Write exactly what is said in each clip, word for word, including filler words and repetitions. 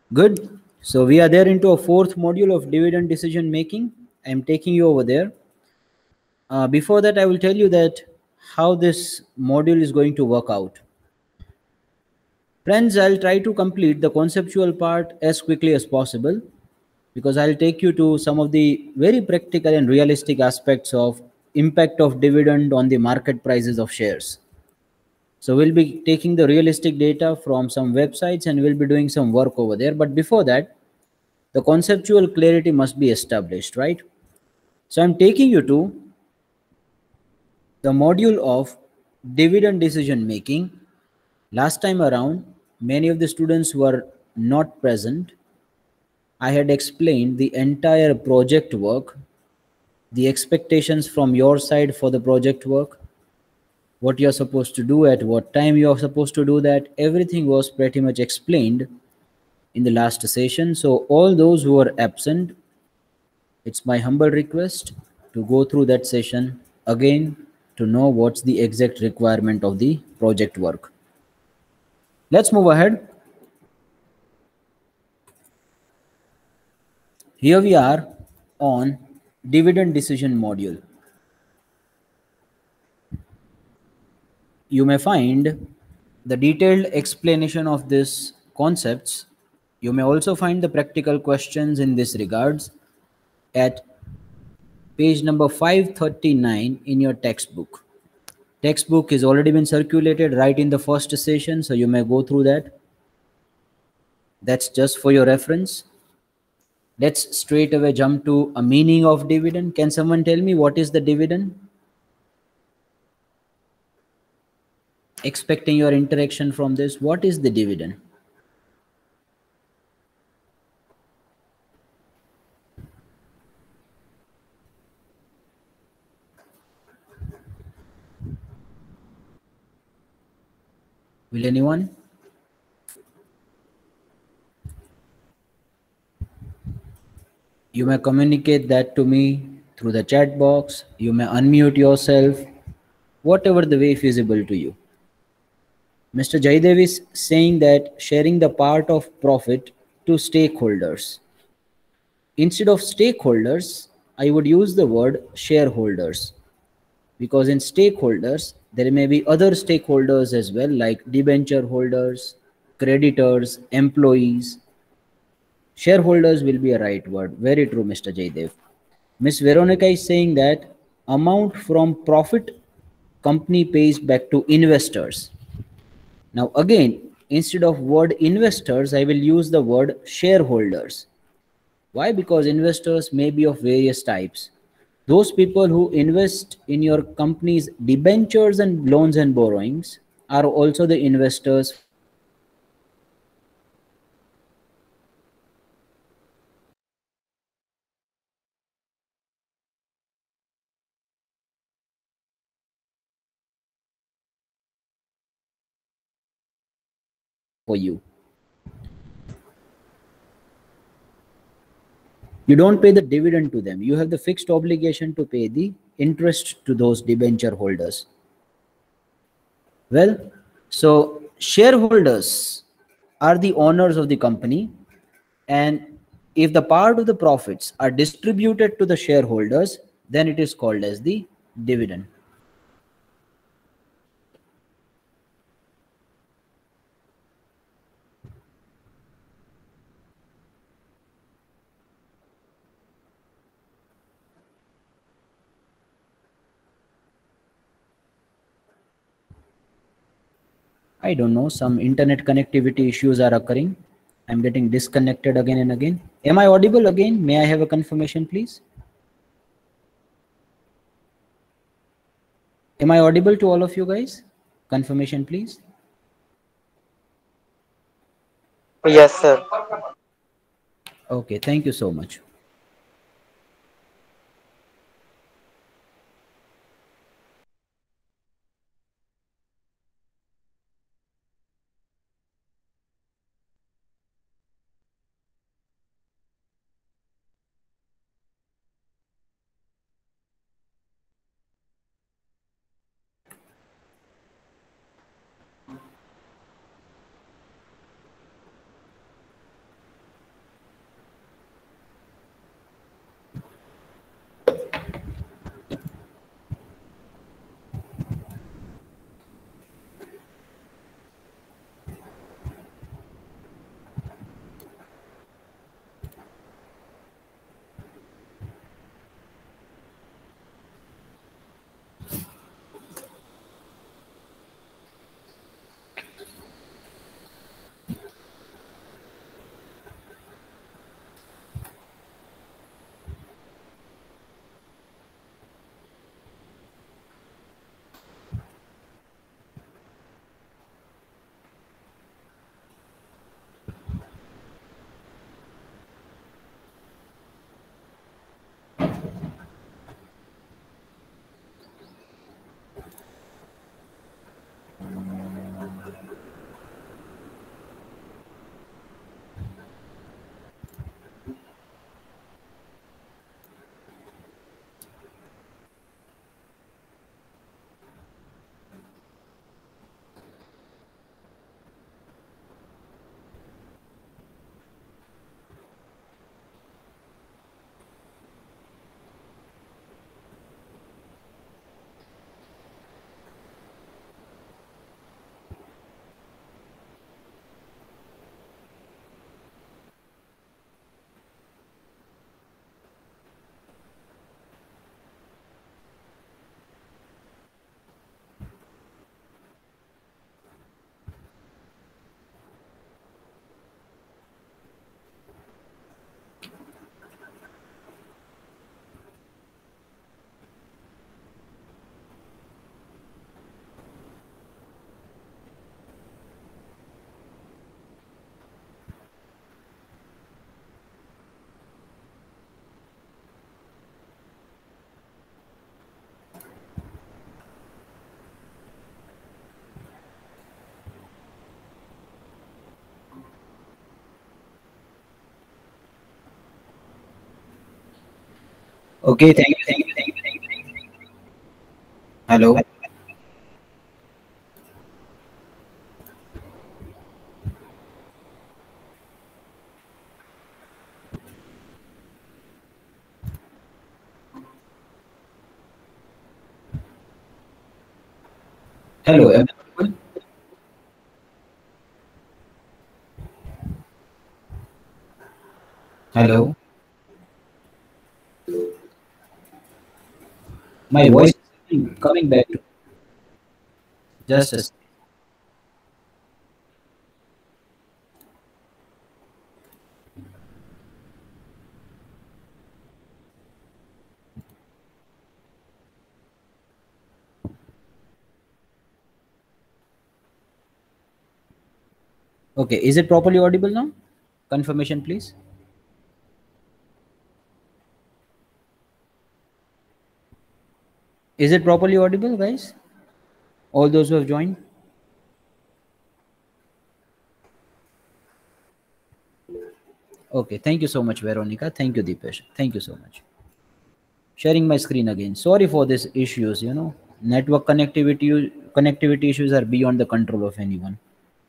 Good. So we are there into a fourth module of dividend decision making. I'm taking you over there. Uh, before that, I will tell you that how this module is going to work out. Friends, I'll try to complete the conceptual part as quickly as possible because I'll take you to some of the very practical and realistic aspects of impact of dividend on the market prices of shares. So we'll be taking the realistic data from some websites and we'll be doing some work over there. But before that, the conceptual clarity must be established, right? So I'm taking you to the module of dividend decision making. Last time around, many of the students were not present. I had explained the entire project work, the expectations from your side for the project work, what you're supposed to do, at what time you're supposed to do that. Everything was pretty much explained in the last session. So all those who are absent, it's my humble request to go through that session again to know what's the exact requirement of the project work. Let's move ahead. Here we are on dividend decision module. You may find the detailed explanation of these concepts. You may also find the practical questions in this regards at page number five thirty-nine in your textbook. Textbook is already been circulated right in the first session, so you may go through that. That's just for your reference. Let's straight away jump to a meaning of dividend. Can someone tell me what is the dividend? Expecting your interaction from this. What is the dividend? Will anyone? You may communicate that to me through the chat box. You may unmute yourself, whatever the way feasible to you. Mister Jaidev is saying that sharing the part of profit to stakeholders. Instead of stakeholders, I would use the word shareholders, because in stakeholders, there may be other stakeholders as well, like debenture holders, creditors, employees. Shareholders will be a right word. Very true, Mister Jaidev. Miss Veronica is saying that amount from profit company pays back to investors. Now again, instead of word investors, I will use the word shareholders. Why? Because investors may be of various types. Those people who invest in your company's debentures and loans and borrowings are also the investors for you. You don't pay the dividend to them. You have the fixed obligation to pay the interest to those debenture holders. Well, so shareholders are the owners of the company, and if the part of the profits are distributed to the shareholders, then it is called as the dividend. I don't know, some internet connectivity issues are occurring. I'm getting disconnected again and again. Am I audible again? May I have a confirmation, please? Am I audible to all of you guys? Confirmation, please. Yes, sir. Okay, thank you so much. Okay, thank you, thank you, thank you, thank you. Thank you. Hello. Hello, am I audible? Hello. My voice is coming back to just a second. Okay, is it properly audible now? Confirmation, please. Is it properly audible, guys? All those who have joined? Okay, thank you so much, Veronica. Thank you, Deepesh. Thank you so much. Sharing my screen again. Sorry for these issues, you know. Network connectivity connectivity issues are beyond the control of anyone.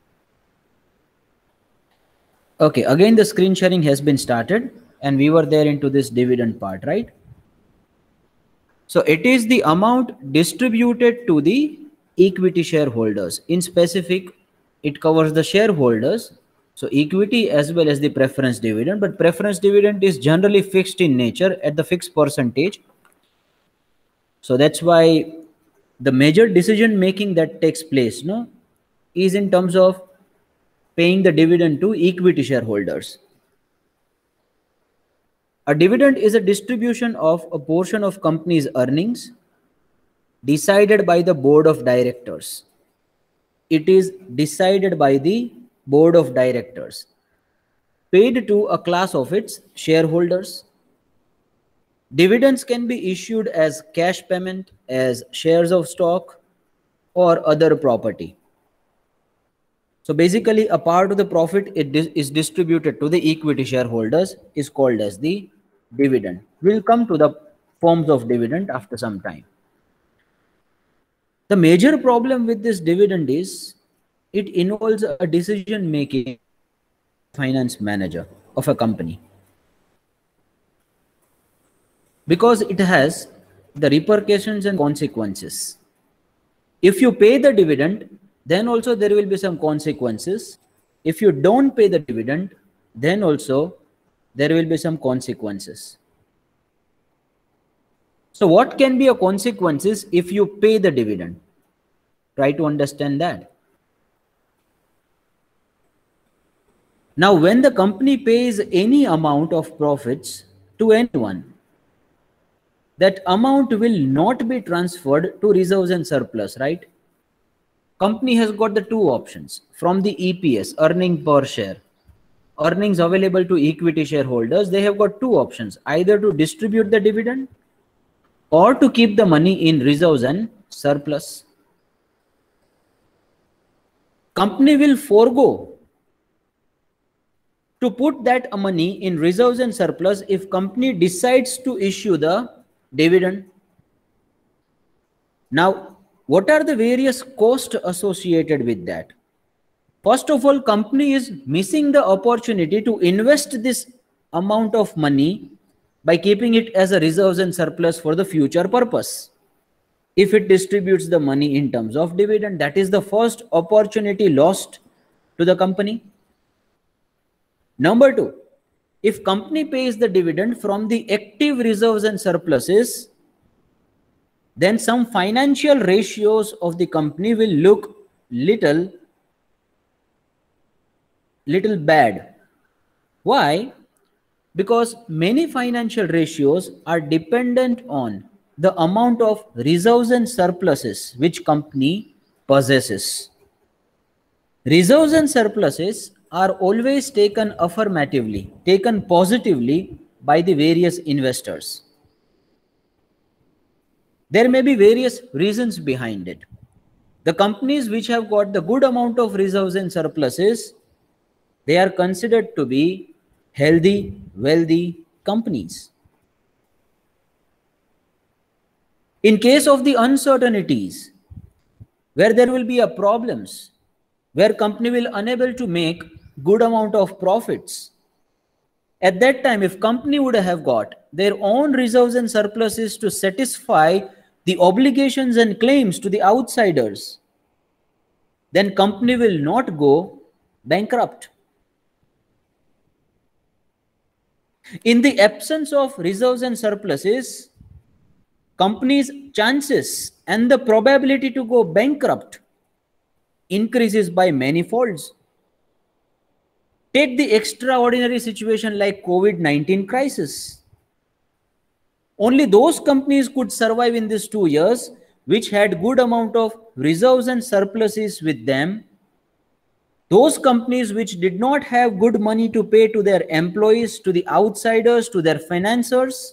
Okay, again the screen sharing has been started and we were there into this dividend part, right? So it is the amount distributed to the equity shareholders. In specific, it covers the shareholders, so equity as well as the preference dividend, but preference dividend is generally fixed in nature at the fixed percentage. So that's why the major decision making that takes place, no, is in terms of paying the dividend to equity shareholders. A dividend is a distribution of a portion of company's earnings decided by the board of directors. It is decided by the board of directors, paid to a class of its shareholders. Dividends can be issued as cash payment, as shares of stock, or other property. So basically, a part of the profit it is distributed to the equity shareholders is called as the dividend. We'll come to the forms of dividend after some time. The major problem with this dividend is it involves a decision making finance manager of a company, because it has the repercussions and consequences. If you pay the dividend, then also there will be some consequences. If you don't pay the dividend, then also there will be some consequences. So what can be a consequences if you pay the dividend? Try to understand that. Now, when the company pays any amount of profits to anyone, that amount will not be transferred to reserves and surplus, right? Company has got the two options from the E P S, earning per share, earnings available to equity shareholders. They have got two options, either to distribute the dividend or to keep the money in reserves and surplus. Company will forego to put that money in reserves and surplus if company decides to issue the dividend. Now, what are the various costs associated with that? First of all, company is missing the opportunity to invest this amount of money by keeping it as a reserves and surplus for the future purpose. If it distributes the money in terms of dividend, that is the first opportunity lost to the company. Number two, if company pays the dividend from the active reserves and surpluses, then some financial ratios of the company will look little little bad. Why? Because many financial ratios are dependent on the amount of reserves and surpluses which company possesses. Reserves and surpluses are always taken affirmatively, taken positively by the various investors. There may be various reasons behind it. The companies which have got the good amount of reserves and surpluses, they are considered to be healthy, wealthy companies. In case of the uncertainties, where there will be a problems, where company will unable to make good amount of profits, at that time, if company would have got their own reserves and surpluses to satisfy the obligations and claims to the outsiders, then company will not go bankrupt. In the absence of reserves and surpluses, company's chances and the probability to go bankrupt increases by many folds. Take the extraordinary situation like COVID nineteen crisis. Only those companies could survive in these two years which had good amount of reserves and surpluses with them. Those companies which did not have good money to pay to their employees, to the outsiders, to their financiers,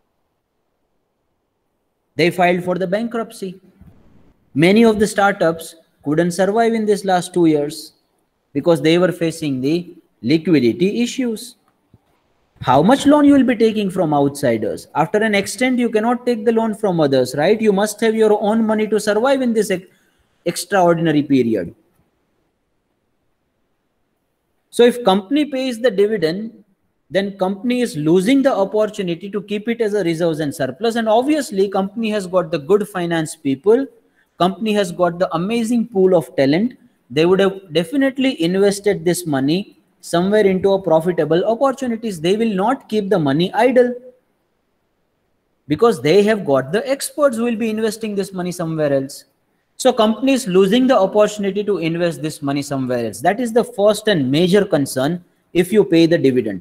they filed for the bankruptcy. Many of the startups couldn't survive in this last two years because they were facing the liquidity issues. How much loan you will be taking from outsiders? After an extent, you cannot take the loan from others, right? You must have your own money to survive in this extraordinary period. So if company pays the dividend, then company is losing the opportunity to keep it as a reserves and surplus. And obviously, company has got the good finance people. Company has got the amazing pool of talent. They would have definitely invested this money somewhere into a profitable opportunities. They will not keep the money idle because they have got the experts who will be investing this money somewhere else. So company is losing the opportunity to invest this money somewhere else. That is the first and major concern if you pay the dividend.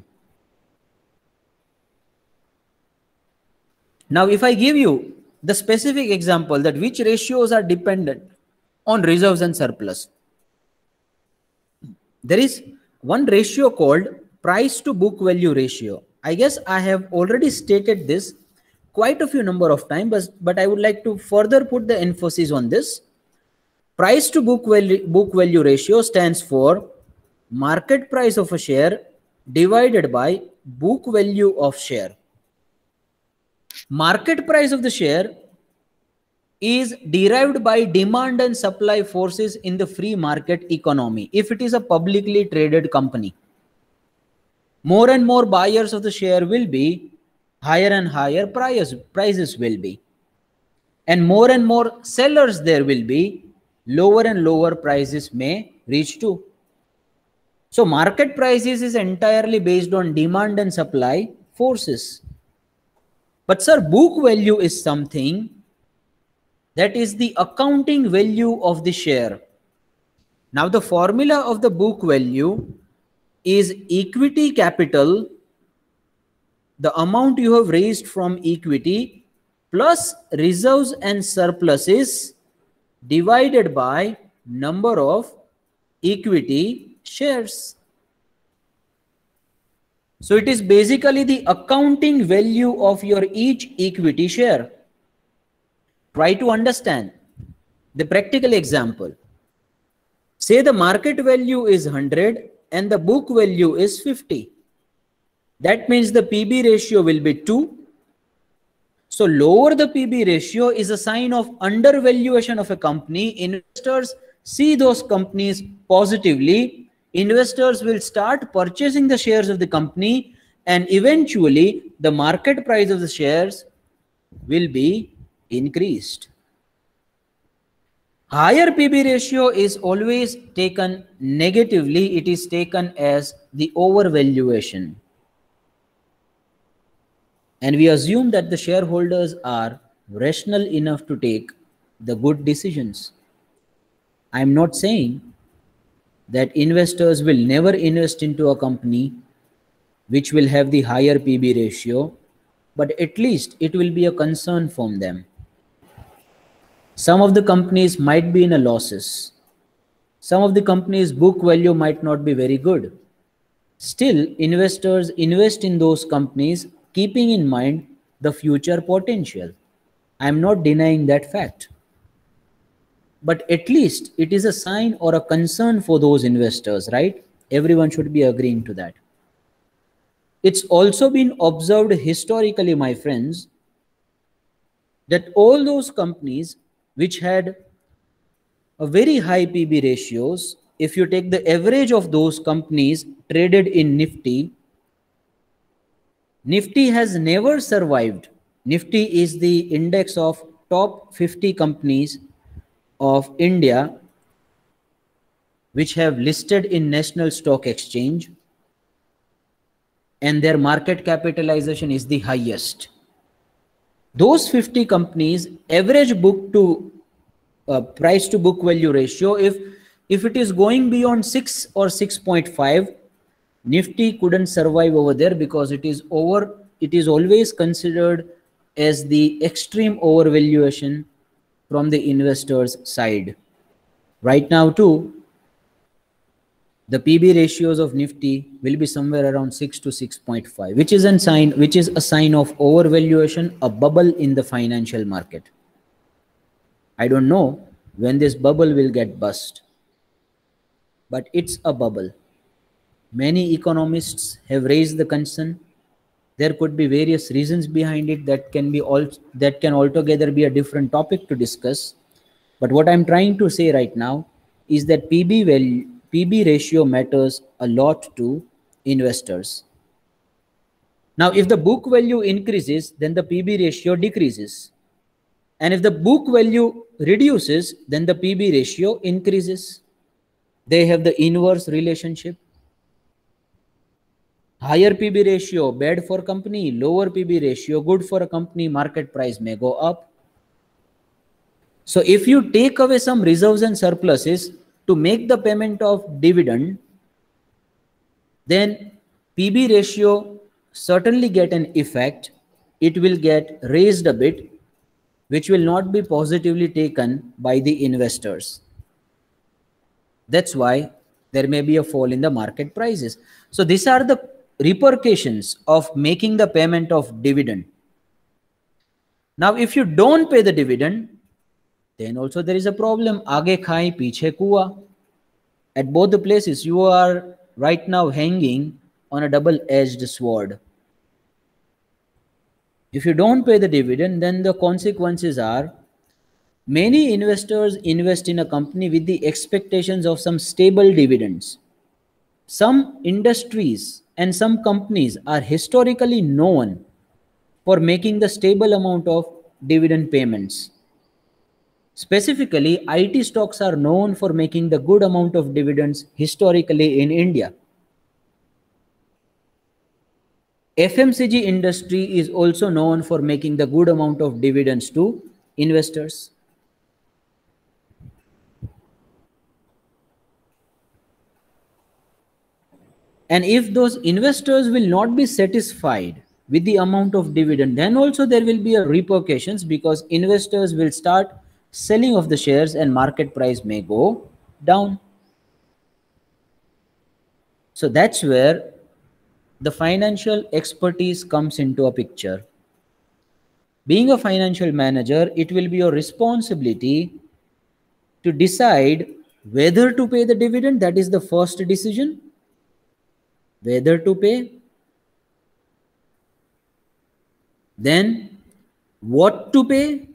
Now, if I give you the specific example that which ratios are dependent on reserves and surplus, there is one ratio called price to book value ratio. I guess I have already stated this quite a few number of times, but, but I would like to further put the emphasis on this. Price to book value, book value ratio stands for market price of a share divided by book value of share. Market price of the share is derived by demand and supply forces in the free market economy. If it is a publicly traded company, more and more buyers of the share will be, higher and higher price, prices will be. And more and more sellers there will be, lower and lower prices may reach to. So market prices is entirely based on demand and supply forces. But sir, book value is something that is the accounting value of the share. Now the formula of the book value is equity capital, the amount you have raised from equity, plus reserves and surpluses divided by number of equity shares. So it is basically the accounting value of your each equity share. Try to understand the practical example. Say the market value is one hundred and the book value is fifty. That means the P B ratio will be two. So lower the P B ratio is a sign of undervaluation of a company. Investors see those companies positively. Investors will start purchasing the shares of the company, and eventually the market price of the shares will be increased. Higher P B ratio is always taken negatively. It is taken as the overvaluation. And we assume that the shareholders are rational enough to take the good decisions. I am not saying that investors will never invest into a company which will have the higher P B ratio, but at least it will be a concern from them. Some of the companies might be in a losses. Some of the companies' book value might not be very good. Still, investors invest in those companies keeping in mind the future potential. I am not denying that fact. But at least it is a sign or a concern for those investors, right? Everyone should be agreeing to that. It's also been observed historically, my friends, that all those companies which had a very high P B ratios, if you take the average of those companies traded in Nifty, Nifty has never survived. Nifty is the index of top fifty companies of India which have listed in National Stock Exchange, and their market capitalization is the highest. Those fifty companies average book to uh, price to book value ratio, if if it is going beyond six or six point five, Nifty couldn't survive over there, because it is over it is always considered as the extreme overvaluation from the investors side. Right now too, the P B ratios of Nifty will be somewhere around six to six point five, which is a sign which is a sign of overvaluation, a bubble in the financial market. I don't know when this bubble will get burst, but it's a bubble. Many economists have raised the concern. There could be various reasons behind it that can be all that can altogether be a different topic to discuss. But what I'm trying to say right now is that P B value, P B ratio matters a lot to investors. Now, if the book value increases, then the P B ratio decreases. And if the book value reduces, then the P B ratio increases. They have the inverse relationship. Higher P B ratio, bad for company. Lower P B ratio, good for a company. Market price may go up. So if you take away some reserves and surpluses to make the payment of dividend, then P B ratio certainly get an effect. It will get raised a bit, which will not be positively taken by the investors. That's why there may be a fall in the market prices. So these are the repercussions of making the payment of dividend. Now, if you don't pay the dividend, then also there is a problem. Aage khai, piche kua. At both the places, you are right now hanging on a double-edged sword. If you don't pay the dividend, then the consequences are many investors invest in a company with the expectations of some stable dividends. Some industries and some companies are historically known for making the stable amount of dividend payments. Specifically, I T stocks are known for making the good amount of dividends historically in India. F M C G industry is also known for making the good amount of dividends to investors. And if those investors will not be satisfied with the amount of dividend, then also there will be a repercussions, because investors will start selling of the shares and market price may go down. So that's where the financial expertise comes into a picture. Being a financial manager, it will be your responsibility to decide whether to pay the dividend. That is the first decision. Whether to pay. Then what to pay.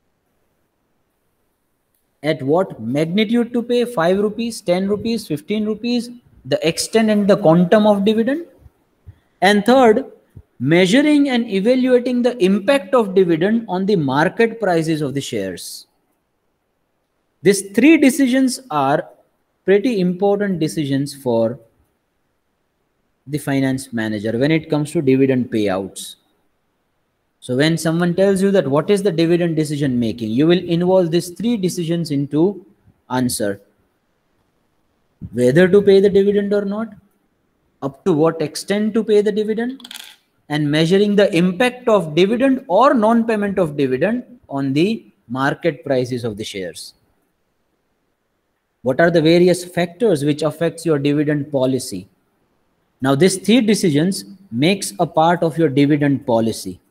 At what magnitude to pay, five rupees, ten rupees, fifteen rupees, the extent and the quantum of dividend. And third, measuring and evaluating the impact of dividend on the market prices of the shares. These three decisions are pretty important decisions for the finance manager when it comes to dividend payouts. So when someone tells you that what is the dividend decision making, you will involve these three decisions into answer. Whether to pay the dividend or not, up to what extent to pay the dividend, and measuring the impact of dividend or non-payment of dividend on the market prices of the shares. What are the various factors which affects your dividend policy? Now these three decisions makes a part of your dividend policy.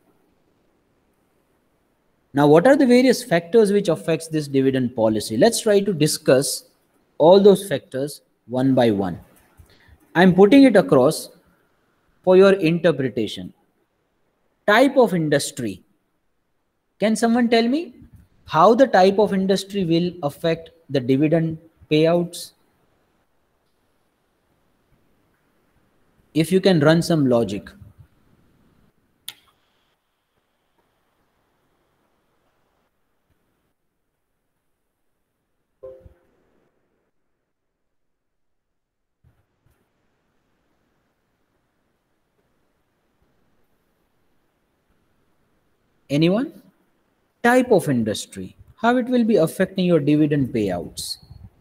Now, what are the various factors which affects this dividend policy? Let's try to discuss all those factors one by one. I'm putting it across for your interpretation. Type of industry. Can someone tell me how the type of industry will affect the dividend payouts? If you can run some logic. Anyone? Type of industry, how it will be affecting your dividend payouts.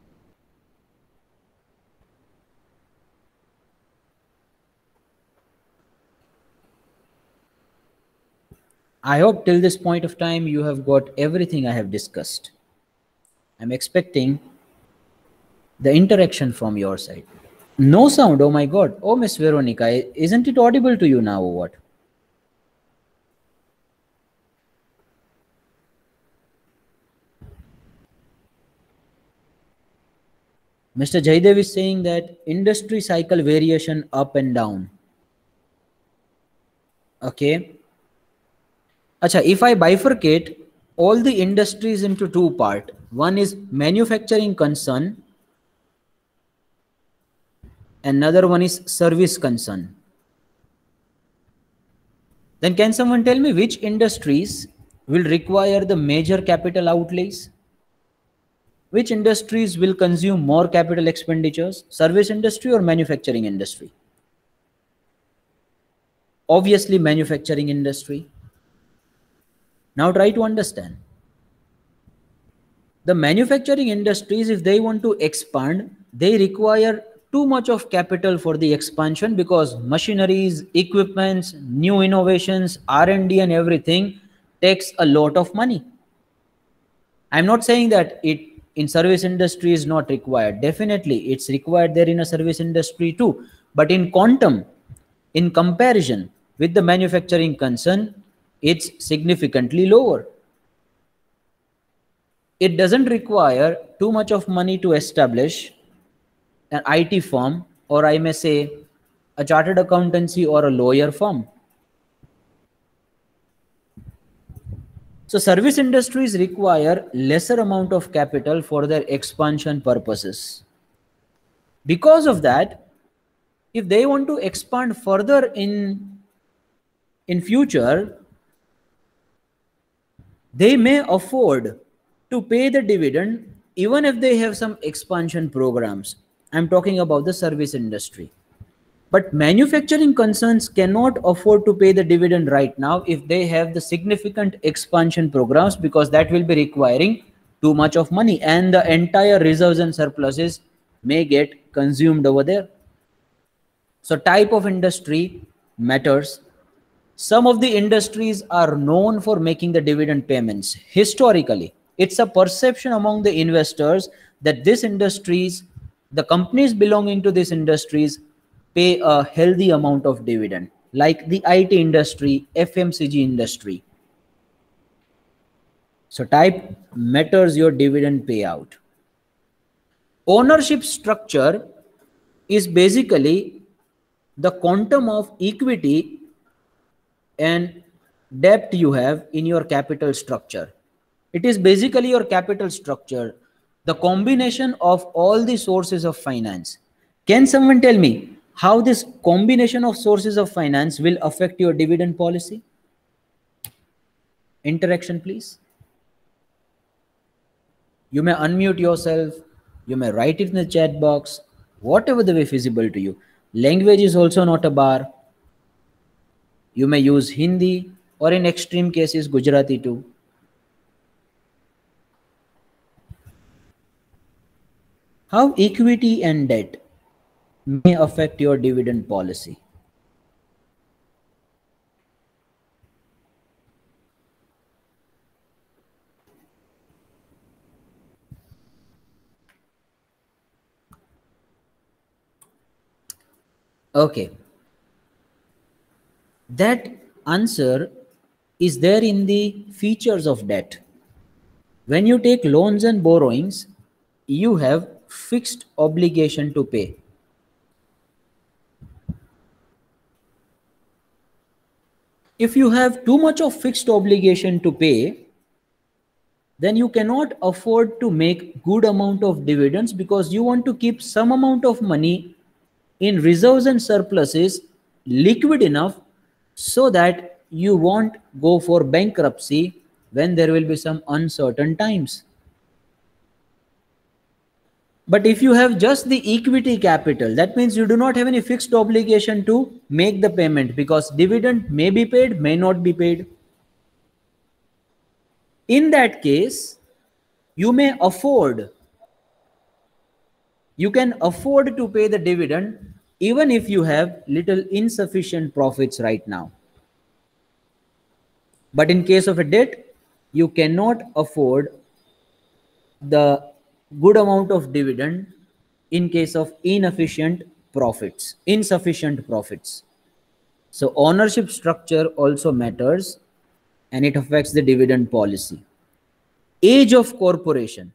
I hope till this point of time you have got everything I have discussed. I'm expecting the interaction from your side. No sound, oh my God. Oh, Miss Veronica, isn't it audible to you now or what? Mister Jaidev is saying that industry cycle variation up and down. Okay. Acha, if I bifurcate all the industries into two parts, one is manufacturing concern, another one is service concern. Then can someone tell me which industries will require the major capital outlays? Which industries will consume more capital expenditures? Service industry or manufacturing industry? Obviously, manufacturing industry. Now try to understand. The manufacturing industries, if they want to expand, they require too much of capital for the expansion because machineries, equipments, new innovations, R and D and everything takes a lot of money. I'm not saying that it in service industry is not required. Definitely, it's required there in a service industry too. But in quantum, in comparison with the manufacturing concern, it's significantly lower. It doesn't require too much of money to establish an I T firm, or I may say a chartered accountancy or a lawyer firm. So service industries require lesser amount of capital for their expansion purposes. Because of that, if they want to expand further in, in future, they may afford to pay the dividend even if they have some expansion programs. I'm talking about the service industry. But manufacturing concerns cannot afford to pay the dividend right now if they have the significant expansion programs, because that will be requiring too much of money and the entire reserves and surpluses may get consumed over there. So type of industry matters. Some of the industries are known for making the dividend payments. Historically, it's a perception among the investors that these industries, the companies belonging to these industries, pay a healthy amount of dividend, like the I T industry, F M C G industry. So type matters your dividend payout. Ownership structure is basically the quantum of equity and debt you have in your capital structure. It is basically your capital structure, the combination of all the sources of finance. Can someone tell me how this combination of sources of finance will affect your dividend policy? Interaction, please. You may unmute yourself. You may write it in the chat box, whatever the way feasible to you. Language is also not a bar. You may use Hindi or in extreme cases Gujarati too. How equity and debt may affect your dividend policy? Okay. That answer is there in the features of debt. When you take loans and borrowings, you have fixed obligation to pay. If you have too much of fixed obligation to pay, then you cannot afford to make good amount of dividends because you want to keep some amount of money in reserves and surpluses liquid enough so that you won't go for bankruptcy when there will be some uncertain times. But if you have just the equity capital, that means you do not have any fixed obligation to make the payment because dividend may be paid, may not be paid. In that case, you may afford, you can afford to pay the dividend even if you have little insufficient profits right now. But in case of a debt, you cannot afford the good amount of dividend in case of inefficient profits, insufficient profits. So ownership structure also matters and it affects the dividend policy. Age of corporation.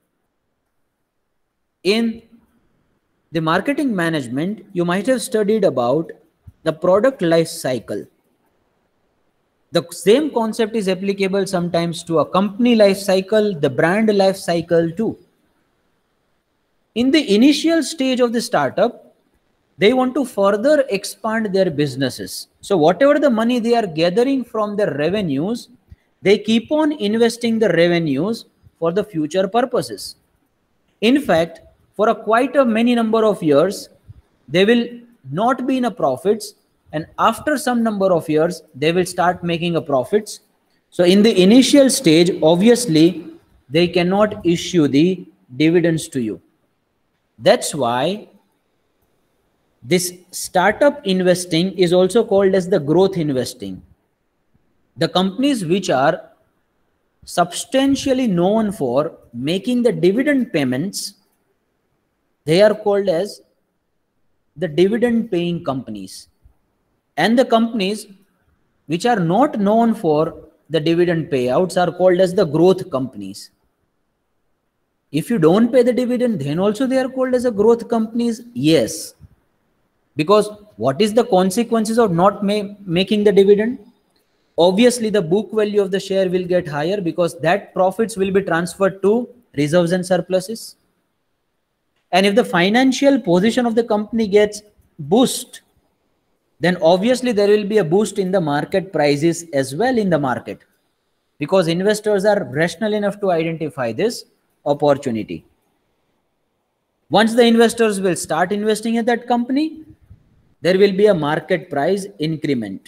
In the marketing management, you might have studied about the product life cycle. The same concept is applicable sometimes to a company life cycle, the brand life cycle too. In the initial stage of the startup, they want to further expand their businesses. So whatever the money they are gathering from the revenues, they keep on investing the revenues for the future purposes. In fact, for a quite a many number of years, they will not be in a profits, and after some number of years, they will start making a profits. So in the initial stage, obviously, they cannot issue the dividends to you. That's why this startup investing is also called as the growth investing. The companies which are substantially known for making the dividend payments, they are called as the dividend paying companies. And the companies which are not known for the dividend payouts are called as the growth companies. If you don't pay the dividend, then also they are called as a growth companies? Yes. Because what is the consequences of not ma making the dividend? Obviously, the book value of the share will get higher because that profits will be transferred to reserves and surpluses. And if the financial position of the company gets boost, then obviously there will be a boost in the market prices as well in the market, because investors are rational enough to identify this opportunity. Once the investors will start investing in that company, there will be a market price increment.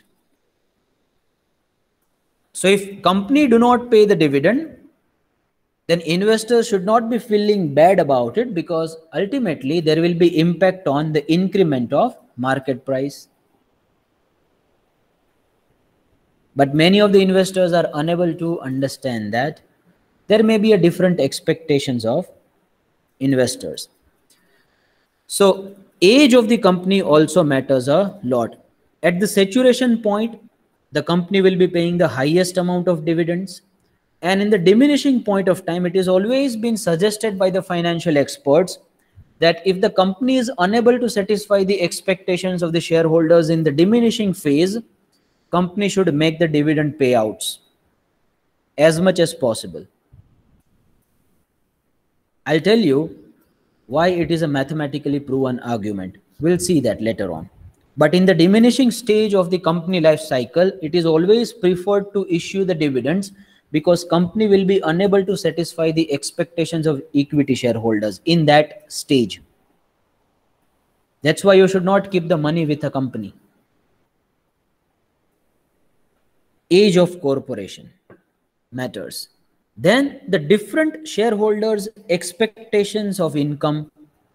So if company do not pay the dividend, then investors should not be feeling bad about it, because ultimately there will be impact on the increment of market price. But many of the investors are unable to understand that there may be a different expectations of investors. So age of the company also matters a lot. At the saturation point, the company will be paying the highest amount of dividends. And in the diminishing point of time, it has always been suggested by the financial experts that if the company is unable to satisfy the expectations of the shareholders in the diminishing phase, company should make the dividend payouts as much as possible. I'll tell you why it is a mathematically proven argument. We'll see that later on. But in the diminishing stage of the company life cycle, it is always preferred to issue the dividends, because company will be unable to satisfy the expectations of equity shareholders in that stage. That's why you should not keep the money with a company. Age of corporation matters. Then the different shareholders' expectations of income.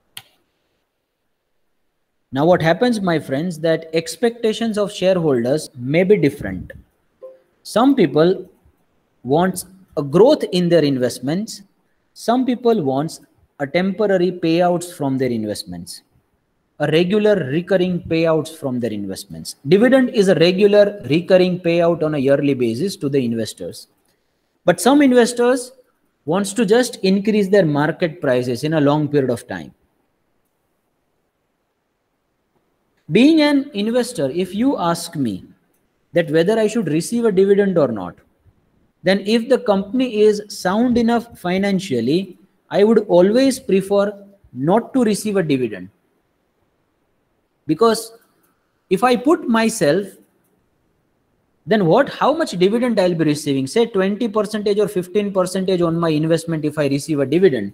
Now what happens, my friends, that expectations of shareholders may be different. Some people want a growth in their investments. Some people want a temporary payouts from their investments, a regular recurring payouts from their investments. Dividend is a regular recurring payout on a yearly basis to the investors. But some investors wants to just increase their market prices in a long period of time. Being an investor, if you ask me that whether I should receive a dividend or not, then if the company is sound enough financially, I would always prefer not to receive a dividend. Because if I put myself, then what, how much dividend I'll be receiving? Say twenty percentage or fifteen percentage on my investment if I receive a dividend.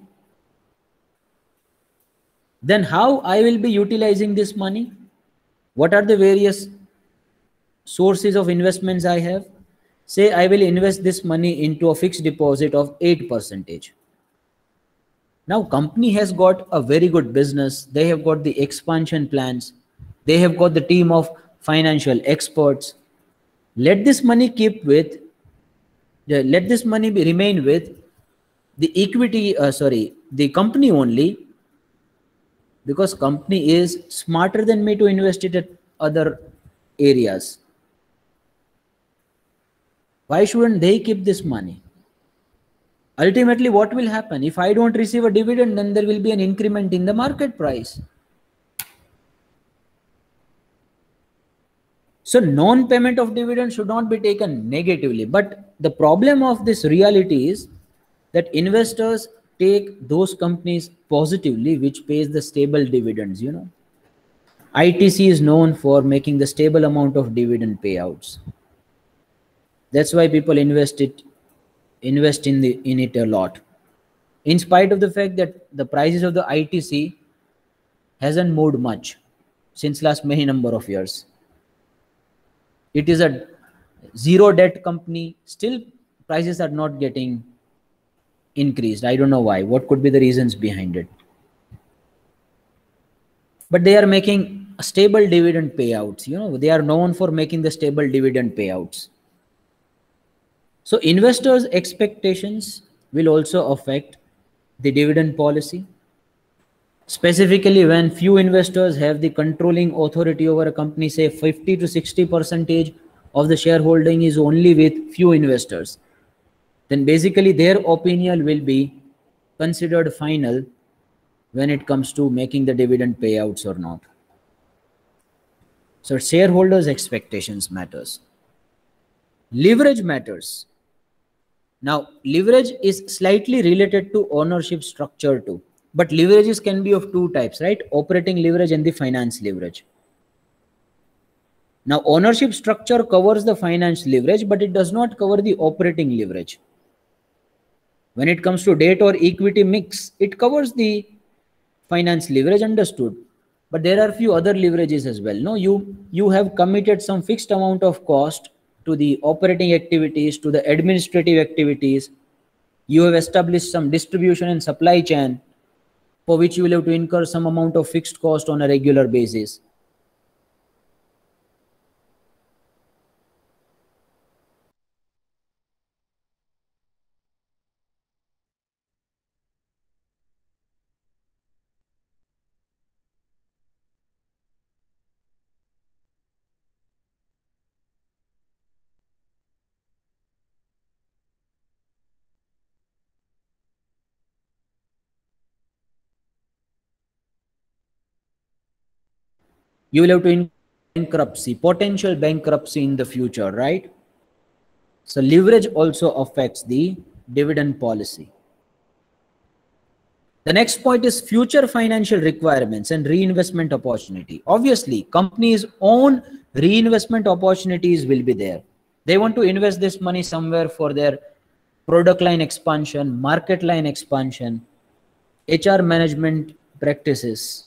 Then how I will be utilizing this money? What are the various sources of investments I have? Say I will invest this money into a fixed deposit of eight percentage. Now company has got a very good business. They have got the expansion plans. They have got the team of financial experts. Let this money keep with, uh, let this money be remain with the equity, uh, sorry, the company only, because company is smarter than me to invest it at other areas. Why shouldn't they keep this money? Ultimately, what will happen? If I don't receive a dividend, then there will be an increment in the market price. So non-payment of dividend should not be taken negatively. But the problem of this reality is that investors take those companies positively, which pays the stable dividends, you know. I T C is known for making the stable amount of dividend payouts. That's why people invest it, invest in the in it a lot. In spite of the fact that the prices of the I T C hasn't moved much since last many number of years. It is a zero debt company. Still, prices are not getting increased. I don't know why. What could be the reasons behind it? But they are making stable dividend payouts. You know, they are known for making the stable dividend payouts. So investors' expectations will also affect the dividend policy. Specifically, when few investors have the controlling authority over a company, say fifty to sixty percentage of the shareholding is only with few investors, then basically their opinion will be considered final when it comes to making the dividend payouts or not. So shareholders' expectations matters. Leverage matters. Now, leverage is slightly related to ownership structure too. But leverages can be of two types, right? Operating leverage and the finance leverage. Now, ownership structure covers the finance leverage, but it does not cover the operating leverage. When it comes to debt or equity mix, it covers the finance leverage, understood. But there are few other leverages as well. No, you you have committed some fixed amount of cost to the operating activities, to the administrative activities. You have established some distribution and supply chain for which you will have to incur some amount of fixed cost on a regular basis. You will have to incur bankruptcy, potential bankruptcy in the future, right? So leverage also affects the dividend policy. The next point is future financial requirements and reinvestment opportunity. Obviously, companies' own reinvestment opportunities will be there. They want to invest this money somewhere for their product line expansion, market line expansion, H R management practices.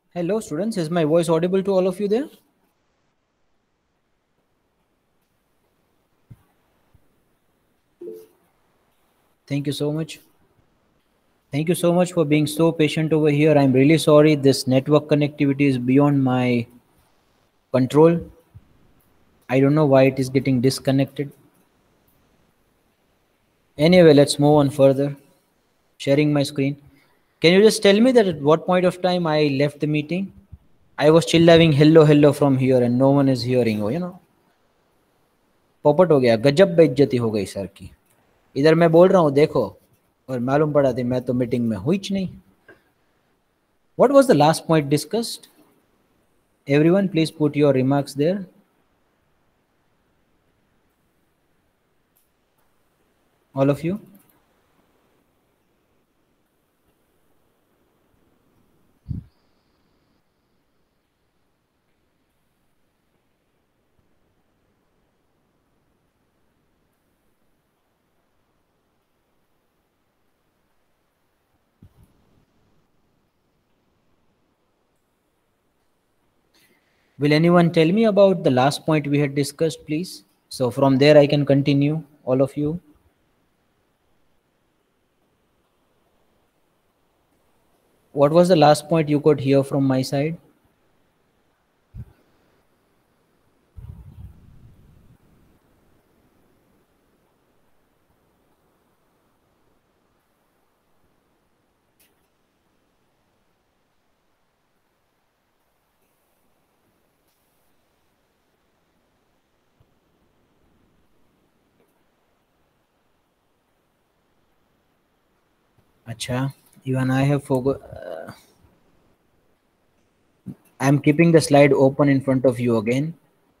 Hello, students. Is my voice audible to all of you there? Thank you so much. Thank you so much for being so patient over here. I'm really sorry. This network connectivity is beyond my control. I don't know why it is getting disconnected. Anyway, let's move on further. Sharing my screen. Can you just tell me that at what point of time I left the meeting? I was still having hello hello from here and no one is hearing. Oh, you know. पोपट हो गया, गजब बेइज्जती हो गई sir की. इधर मैं बोल रहा हूँ देखो और मालूम पड़ा थी मैं तो मीटिंग में हुई ही नहीं. What was the last point discussed? Everyone, please put your remarks there. All of you. Will anyone tell me about the last point we had discussed, please? So from there I can continue, all of you. What was the last point you could hear from my side? Acha, even I have forgot. Uh, I'm keeping the slide open in front of you again.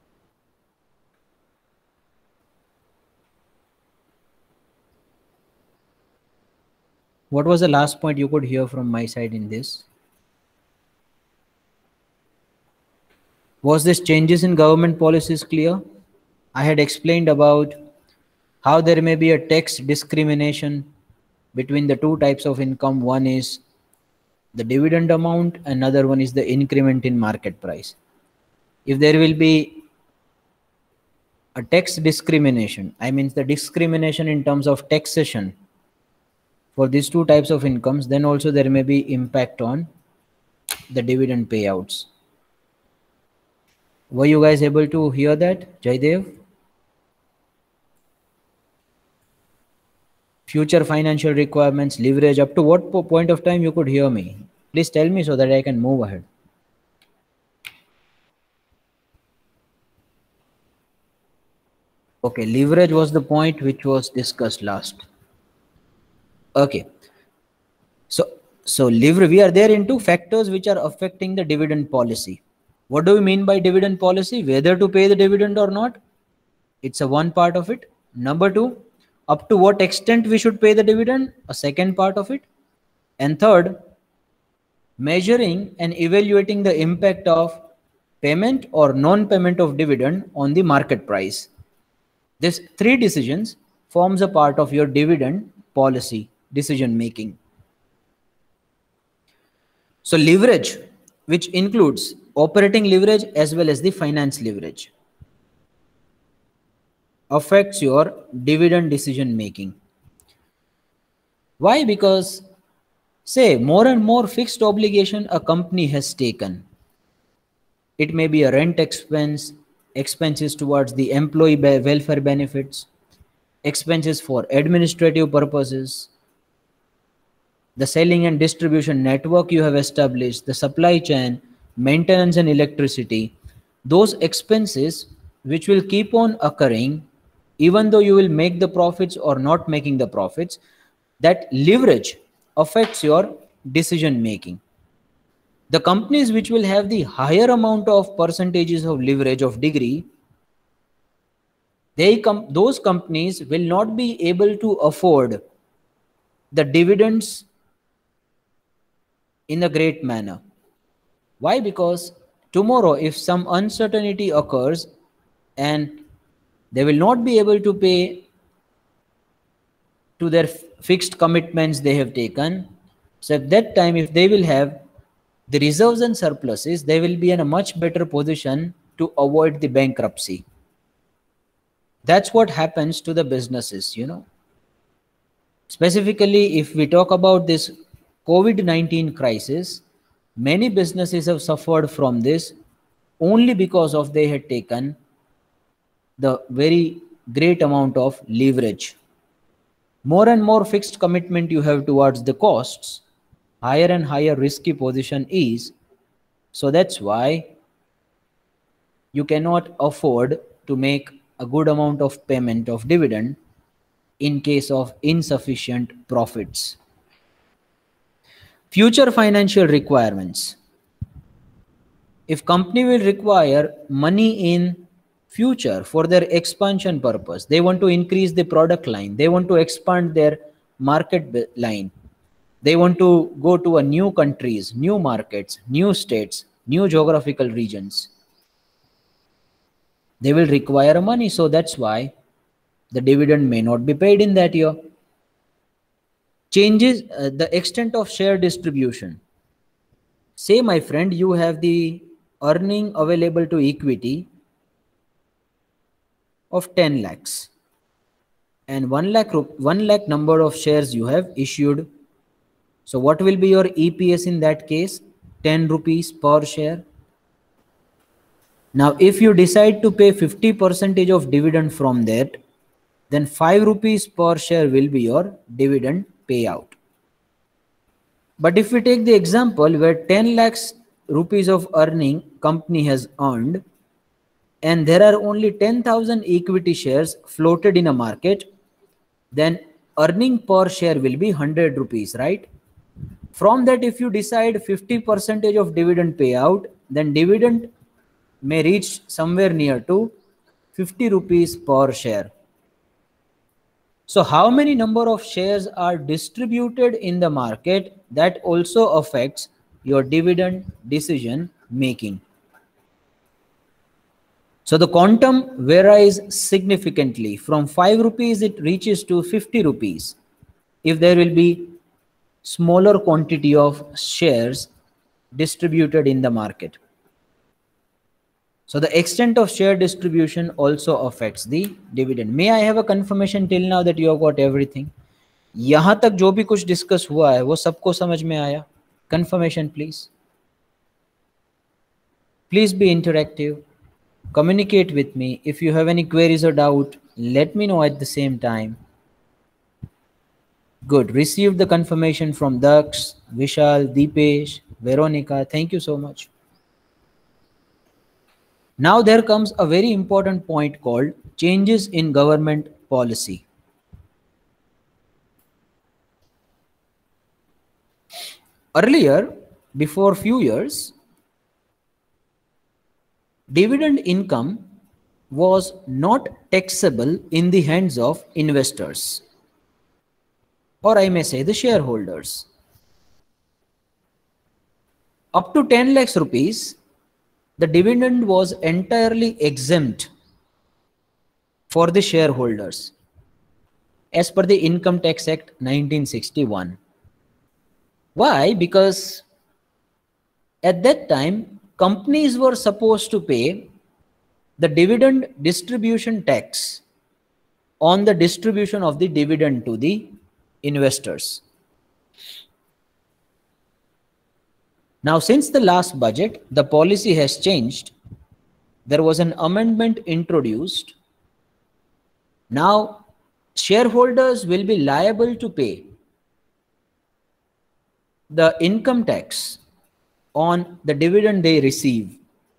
What was the last point you could hear from my side in this? Was this changes in government policies clear? I had explained about how there may be a tax discrimination between the two types of income. One is the dividend amount, another one is the increment in market price. If there will be a tax discrimination, I mean the discrimination in terms of taxation for these two types of incomes, then also there may be impact on the dividend payouts. Were you guys able to hear that, Jaidev? Future financial requirements, leverage, up to what point of time you could hear me? Please tell me so that I can move ahead. Okay, leverage was the point which was discussed last. Okay. So, so leverage, we are there into factors which are affecting the dividend policy. What do we mean by dividend policy? Whether to pay the dividend or not? It's a one part of it. Number two, up to what extent we should pay the dividend? A second part of it. And third, measuring and evaluating the impact of payment or non-payment of dividend on the market price. These three decisions forms a part of your dividend policy decision making. So leverage, which includes operating leverage as well as the finance leverage, affects your dividend decision making. Why? Because say more and more fixed obligation a company has taken. It may be a rent expense, expenses towards the employee welfare benefits, expenses for administrative purposes, the selling and distribution network you have established, the supply chain, maintenance and electricity, those expenses which will keep on occurring even though you will make the profits or not making the profits, that leverage affects your decision making. The companies which will have the higher amount of percentages of leverage of degree, they com those companies will not be able to afford the dividends in a great manner. Why? Because tomorrow if some uncertainty occurs and they will not be able to pay to their fixed commitments they have taken, so at that time if they will have the reserves and surpluses, they will be in a much better position to avoid the bankruptcy. That's what happens to the businesses, you know. Specifically, if we talk about this COVID nineteen crisis, many businesses have suffered from this only because of they had taken the very great amount of leverage. More and more fixed commitment you have towards the costs, higher and higher risky position is. So that's why you cannot afford to make a good amount of payment of dividend in case of insufficient profits. Future financial requirements. If company will require money in future for their expansion purpose, they want to increase the product line, they want to expand their market line, they want to go to a new countries, new markets, new states, new geographical regions, they will require money. So that's why the dividend may not be paid in that year. Changes uh, the extent of share distribution. Say, my friend, you have the earning available to equity of ten lakhs and one lakh, one lakh number of shares you have issued. So what will be your E P S in that case? ten rupees per share. Now, if you decide to pay fifty percent of dividend from that, then five rupees per share will be your dividend payout. But if we take the example where ten lakhs rupees of earning company has earned and there are only ten thousand equity shares floated in a market, then earning per share will be one hundred rupees, right? From that, if you decide fifty percent of dividend payout, then dividend may reach somewhere near to fifty rupees per share. So how many number of shares are distributed in the market, that also affects your dividend decision making. So the quantum varies significantly. From five rupees, it reaches to fifty rupees if there will be smaller quantity of shares distributed in the market. So the extent of share distribution also affects the dividend. May I have a confirmation till now that you have got everything? यहाँ तक जो भी कुछ discuss हुआ है वो सबको समझ में आया? Confirmation please. Please be interactive. Communicate with me. If you have any queries or doubt, let me know at the same time. Good. Received the confirmation from Daksh, Vishal, Deepesh, Veronica. Thank you so much. Now there comes a very important point called changes in government policy. Earlier, before few years, dividend income was not taxable in the hands of investors, or I may say the shareholders. Up to ten lakhs rupees, the dividend was entirely exempt for the shareholders as per the Income Tax Act nineteen sixty-one. Why? Because at that time, companies were supposed to pay the dividend distribution tax on the distribution of the dividend to the investors. Now, since the last budget, the policy has changed. There was an amendment introduced. Now, shareholders will be liable to pay the income tax on the dividend they receive.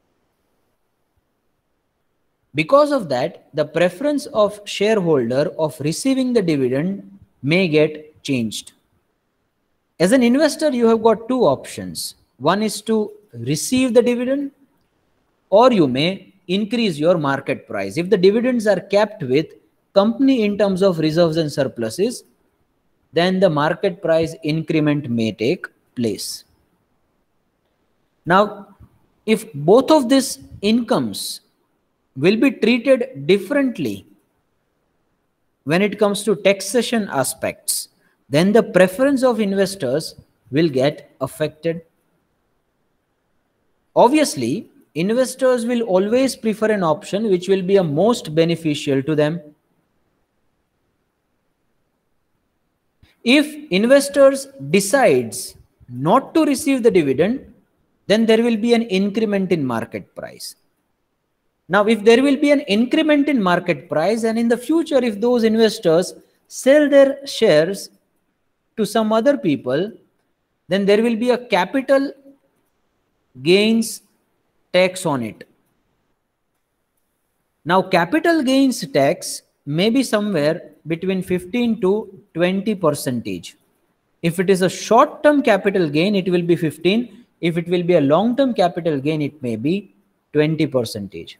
Because of that, the preference of shareholder of receiving the dividend may get changed. As an investor, you have got two options. One is to receive the dividend, or you may increase your market price. If the dividends are capped with company in terms of reserves and surpluses, then the market price increment may take place. Now, if both of these incomes will be treated differently when it comes to taxation aspects, then the preference of investors will get affected. Obviously, investors will always prefer an option which will be a most beneficial to them. If investors decides not to receive the dividend, then there will be an increment in market price. Now, if there will be an increment in market price, and in the future, if those investors sell their shares to some other people, then there will be a capital gains tax on it. Now, capital gains tax may be somewhere between fifteen to twenty percentage. If it is a short-term capital gain, it will be fifteen. If it will be a long-term capital gain, it may be twenty percentage.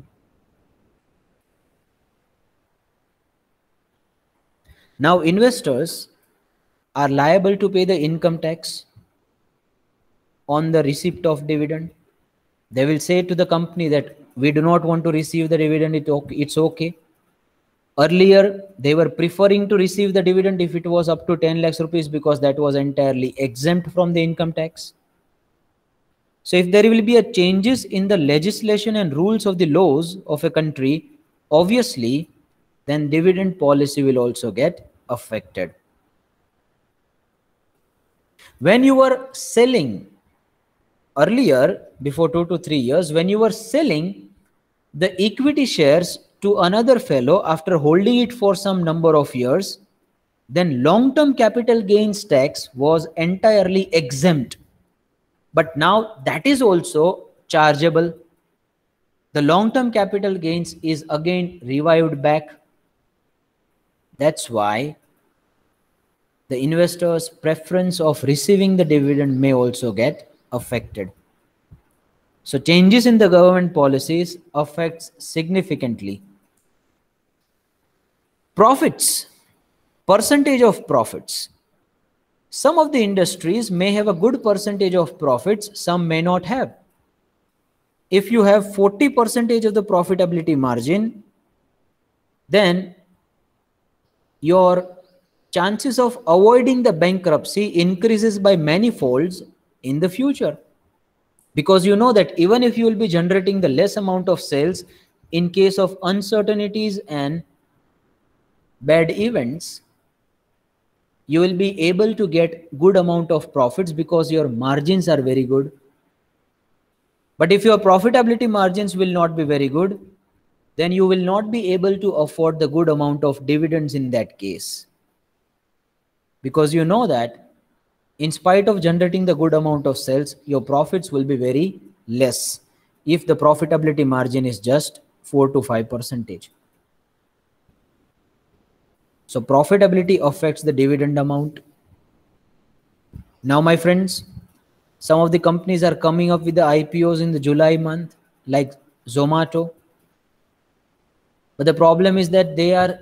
Now, investors are liable to pay the income tax on the receipt of dividend. They will say to the company that we do not want to receive the dividend, it's okay. Earlier, they were preferring to receive the dividend if it was up to ten lakhs rupees because that was entirely exempt from the income tax. So if there will be a changes in the legislation and rules of the laws of a country, obviously, then dividend policy will also get affected. When you were selling earlier, before two to three years, when you were selling the equity shares to another fellow after holding it for some number of years, then long-term capital gains tax was entirely exempt. But now that is also chargeable. The long-term capital gains is again revived back. That's why the investor's preference of receiving the dividend may also get affected. So changes in the government policies affects significantly. Profits, percentage of profits. Some of the industries may have a good percentage of profits, some may not have. If you have forty percent of the profitability margin, then your chances of avoiding the bankruptcy increases by many folds in the future. Because you know that even if you will be generating the less amount of sales, in case of uncertainties and bad events, you will be able to get good amount of profits because your margins are very good. But if your profitability margins will not be very good, then you will not be able to afford the good amount of dividends in that case. Because you know that in spite of generating the good amount of sales, your profits will be very less if the profitability margin is just four to five percentage. So profitability affects the dividend amount. Now, my friends, some of the companies are coming up with the I P Os in the July month, like Zomato. But the problem is that they are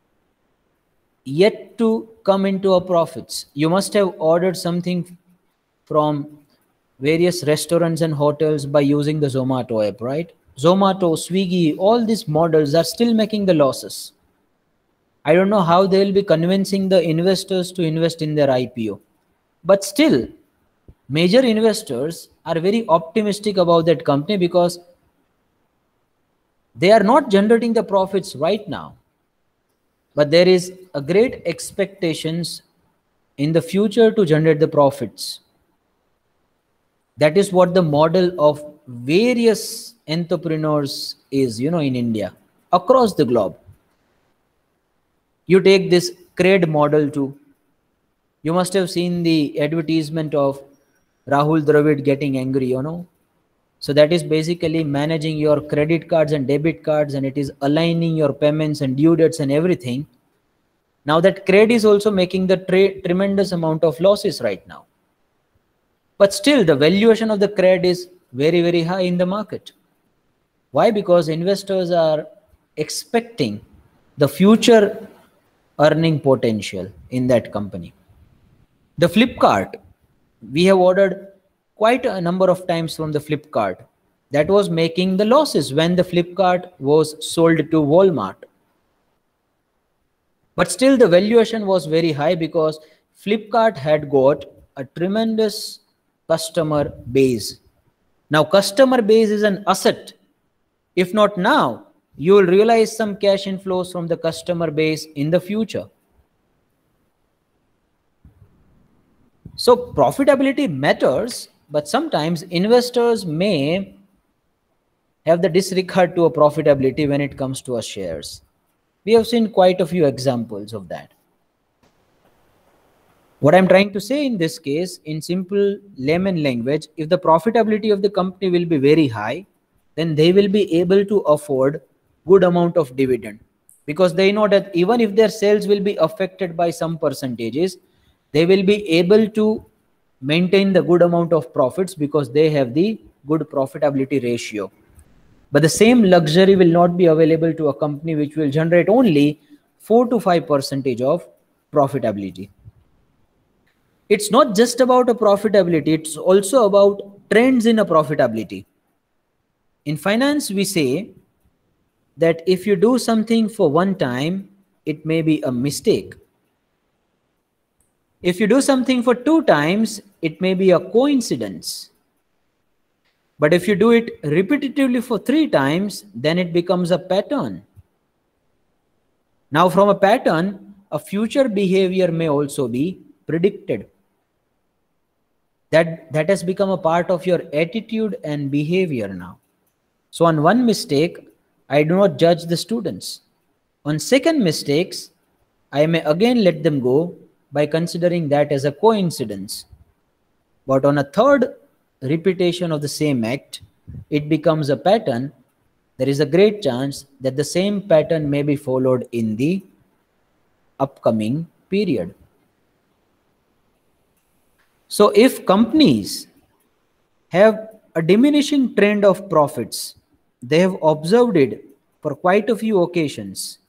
yet to come into a profits. You must have ordered something from various restaurants and hotels by using the Zomato app, right? Zomato, Swiggy, all these models are still making the losses. I don't know how they will be convincing the investors to invest in their I P O. But still, major investors are very optimistic about that company because they are not generating the profits right now. But there is a great expectations in the future to generate the profits. That is what the model of various entrepreneurs is, you know, in India, across the globe. You take this CRED model too. You must have seen the advertisement of Rahul Dravid getting angry, you know. So that is basically managing your credit cards and debit cards, and it is aligning your payments and due dates and everything. Now that CRED is also making the tre tremendous amount of losses right now. But still the valuation of the CRED is very, very high in the market. Why? Because investors are expecting the future earning potential in that company. The Flipkart, we have ordered quite a number of times from the Flipkart. That was making the losses when the Flipkart was sold to Walmart. But still the valuation was very high because Flipkart had got a tremendous customer base. Now, customer base is an asset. If not now, you will realize some cash inflows from the customer base in the future. So profitability matters, but sometimes investors may have the disregard to a profitability when it comes to our shares. We have seen quite a few examples of that. What I'm trying to say in this case, in simple layman language, if the profitability of the company will be very high, then they will be able to afford good amount of dividend, because they know that even if their sales will be affected by some percentages, they will be able to maintain the good amount of profits because they have the good profitability ratio. But the same luxury will not be available to a company which will generate only four to five percentage of profitability. It's not just about a profitability, it's also about trends in a profitability. In finance, we say that if you do something for one time, it may be a mistake. If you do something for two times, it may be a coincidence. But if you do it repetitively for three times, then it becomes a pattern. Now, from a pattern, a future behavior may also be predicted. That, that has become a part of your attitude and behavior now. So on one mistake, I do not judge the students. On second mistakes, I may again let them go by considering that as a coincidence. But on a third repetition of the same act, it becomes a pattern. There is a great chance that the same pattern may be followed in the upcoming period. So if companies have a diminishing trend of profits, they have observed it for quite a few occasions,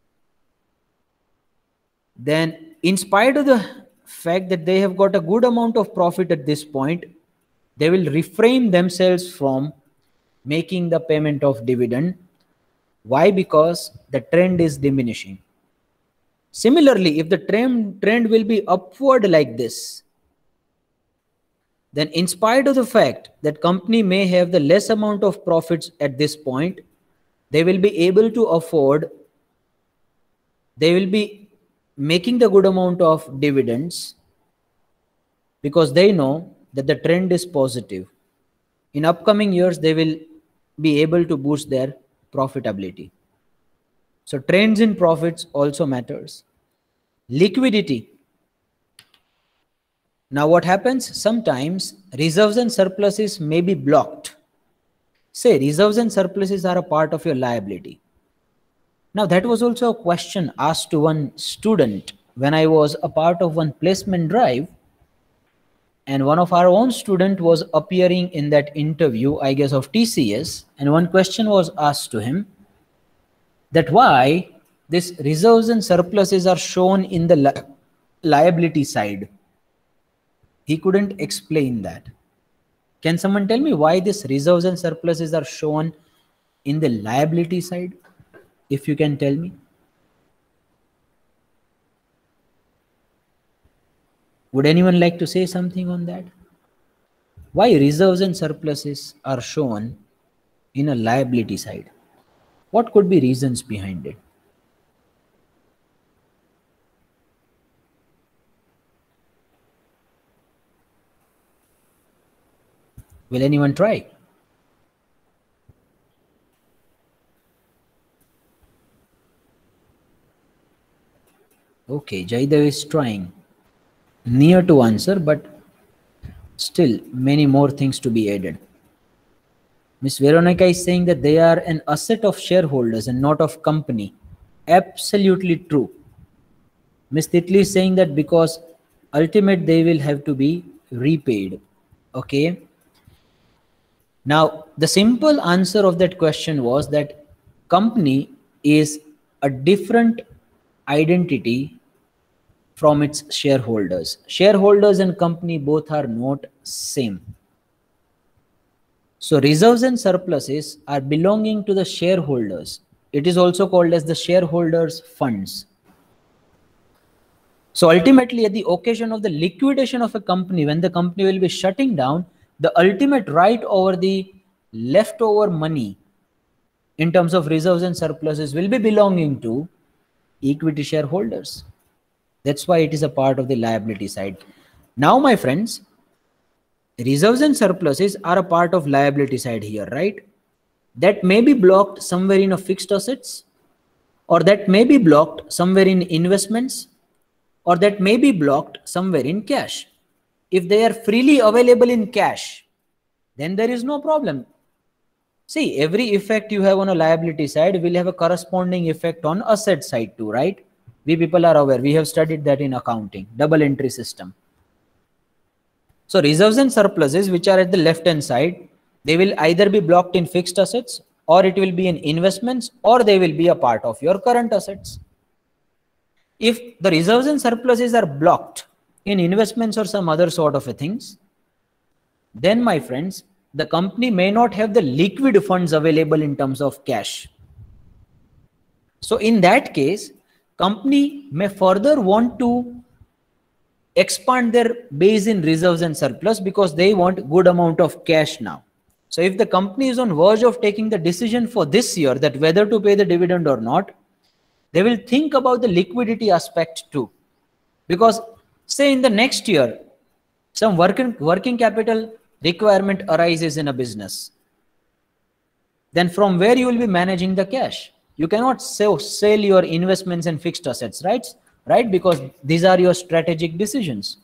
then in spite of the fact that they have got a good amount of profit at this point, they will refrain themselves from making the payment of dividend. Why? Because the trend is diminishing. Similarly, if the trend, trend will be upward like this, then in spite of the fact that company may have the less amount of profits at this point, they will be able to afford, they will be making the good amount of dividends because they know that the trend is positive. In upcoming years, they will be able to boost their profitability. So trends in profits also matters. Liquidity. Now what happens? Sometimes reserves and surpluses may be blocked. Say reserves and surpluses are a part of your liability. Now that was also a question asked to one student when I was a part of one placement drive, and one of our own student was appearing in that interview, I guess of T C S, and one question was asked to him that why this reserves and surpluses are shown in the li liability side. He couldn't explain that. Can someone tell me why this reserves and surpluses are shown in the liability side? If you can tell me. Would anyone like to say something on that? Why reserves and surpluses are shown in a liability side? What could be reasons behind it? Will anyone try? Okay, Jaidev is trying. Near to answer, but still many more things to be added. Miss Veronica is saying that they are an asset of shareholders and not of company. Absolutely true. Miss Titli is saying that because ultimate they will have to be repaid. Okay. Now, the simple answer of that question was that company is a different identity from its shareholders. Shareholders and company both are not same. So reserves and surpluses are belonging to the shareholders. It is also called as the shareholders' funds. So ultimately, at the occasion of the liquidation of a company, when the company will be shutting down, the ultimate right over the leftover money in terms of reserves and surpluses will be belonging to equity shareholders. That's why it is a part of the liability side. Now, my friends, reserves and surpluses are a part of liability side here, right? That may be blocked somewhere in a fixed assets, or that may be blocked somewhere in investments, or that may be blocked somewhere in cash. If they are freely available in cash, then there is no problem. See, every effect you have on a liability side will have a corresponding effect on asset side too, right? We people are aware. We have studied that in accounting, double entry system. So reserves and surpluses, which are at the left hand side, they will either be blocked in fixed assets, or it will be in investments, or they will be a part of your current assets. If the reserves and surpluses are blocked in investments or some other sort of a things, then my friends, the company may not have the liquid funds available in terms of cash. So in that case, company may further want to expand their base in reserves and surplus because they want good amount of cash now. So if the company is on verge of taking the decision for this year that whether to pay the dividend or not, they will think about the liquidity aspect too. Because say in the next year, some working, working capital requirement arises in a business. Then from where you will be managing the cash? You cannot sell, sell your investments and fixed assets, right? Right? Because these are your strategic decisions.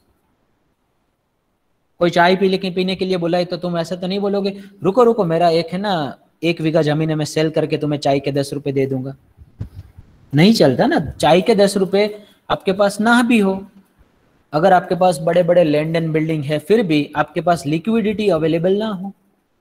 कोई चाय P लेके पीने के लिए बोला है तो तुम ऐसा तो नहीं बोलोगे रुको रुको मेरा एक है ना एक बीघा जमीन है मैं सेल करके तुम्हें चाय के दस रुपए दे दूंगा. नहीं चलता ना. चाय के दस रुपए आपके पास ना भी हो, अगर आपके पास बड़े बड़े लैंड एंड बिल्डिंग है, फिर भी आपके पास लिक्विडिटी अवेलेबल ना हो.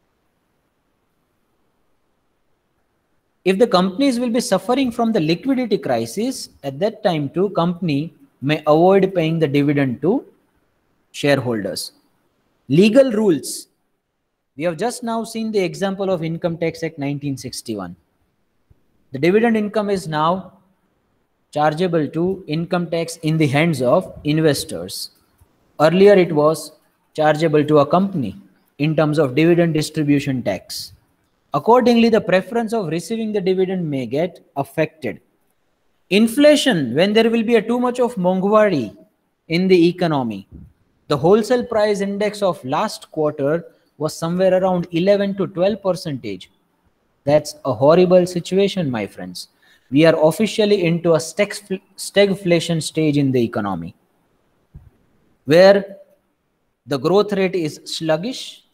If the companies will be suffering from the liquidity crisis, at that time too, company may avoid paying the dividend to shareholders. Legal rules. We have just now seen the example of Income Tax Act nineteen sixty-one. The dividend income is now chargeable to income tax in the hands of investors. Earlier it was chargeable to a company in terms of dividend distribution tax. Accordingly, the preference of receiving the dividend may get affected. Inflation, when there will be a too much of mongwari in the economy. The wholesale price index of last quarter was somewhere around eleven to twelve percentage. That's a horrible situation, my friends. We are officially into a stagflation stage in the economy, where the growth rate is sluggish,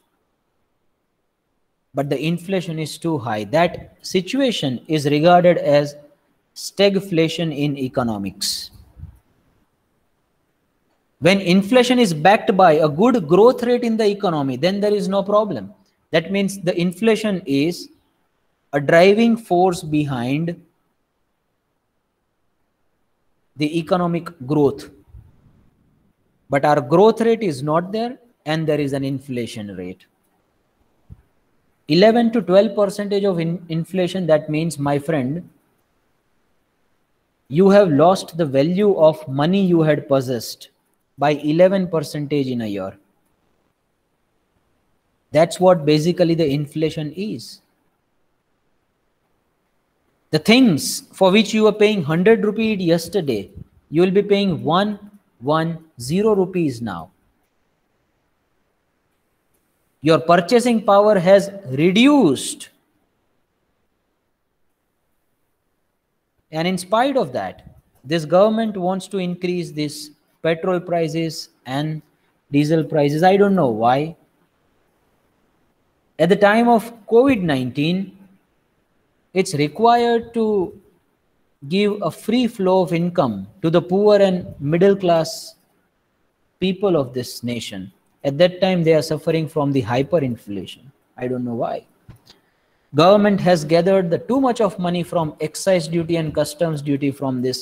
but the inflation is too high. That situation is regarded as stagflation in economics. When inflation is backed by a good growth rate in the economy, then there is no problem. That means the inflation is a driving force behind the economic growth. But our growth rate is not there and there is an inflation rate. eleven to twelve percentage of in inflation, that means, my friend, you have lost the value of money you had possessed by eleven percentage in a year. That's what basically the inflation is. The things for which you were paying one hundred rupees yesterday, you will be paying one hundred ten rupees now. Your purchasing power has reduced. And in spite of that, this government wants to increase this petrol prices and diesel prices. I don't know why. At the time of COVID nineteen, it's required to give a free flow of income to the poor and middle class people of this nation. At that time, they are suffering from the hyperinflation. I don't know why. Government has gathered the too much of money from excise duty and customs duty from this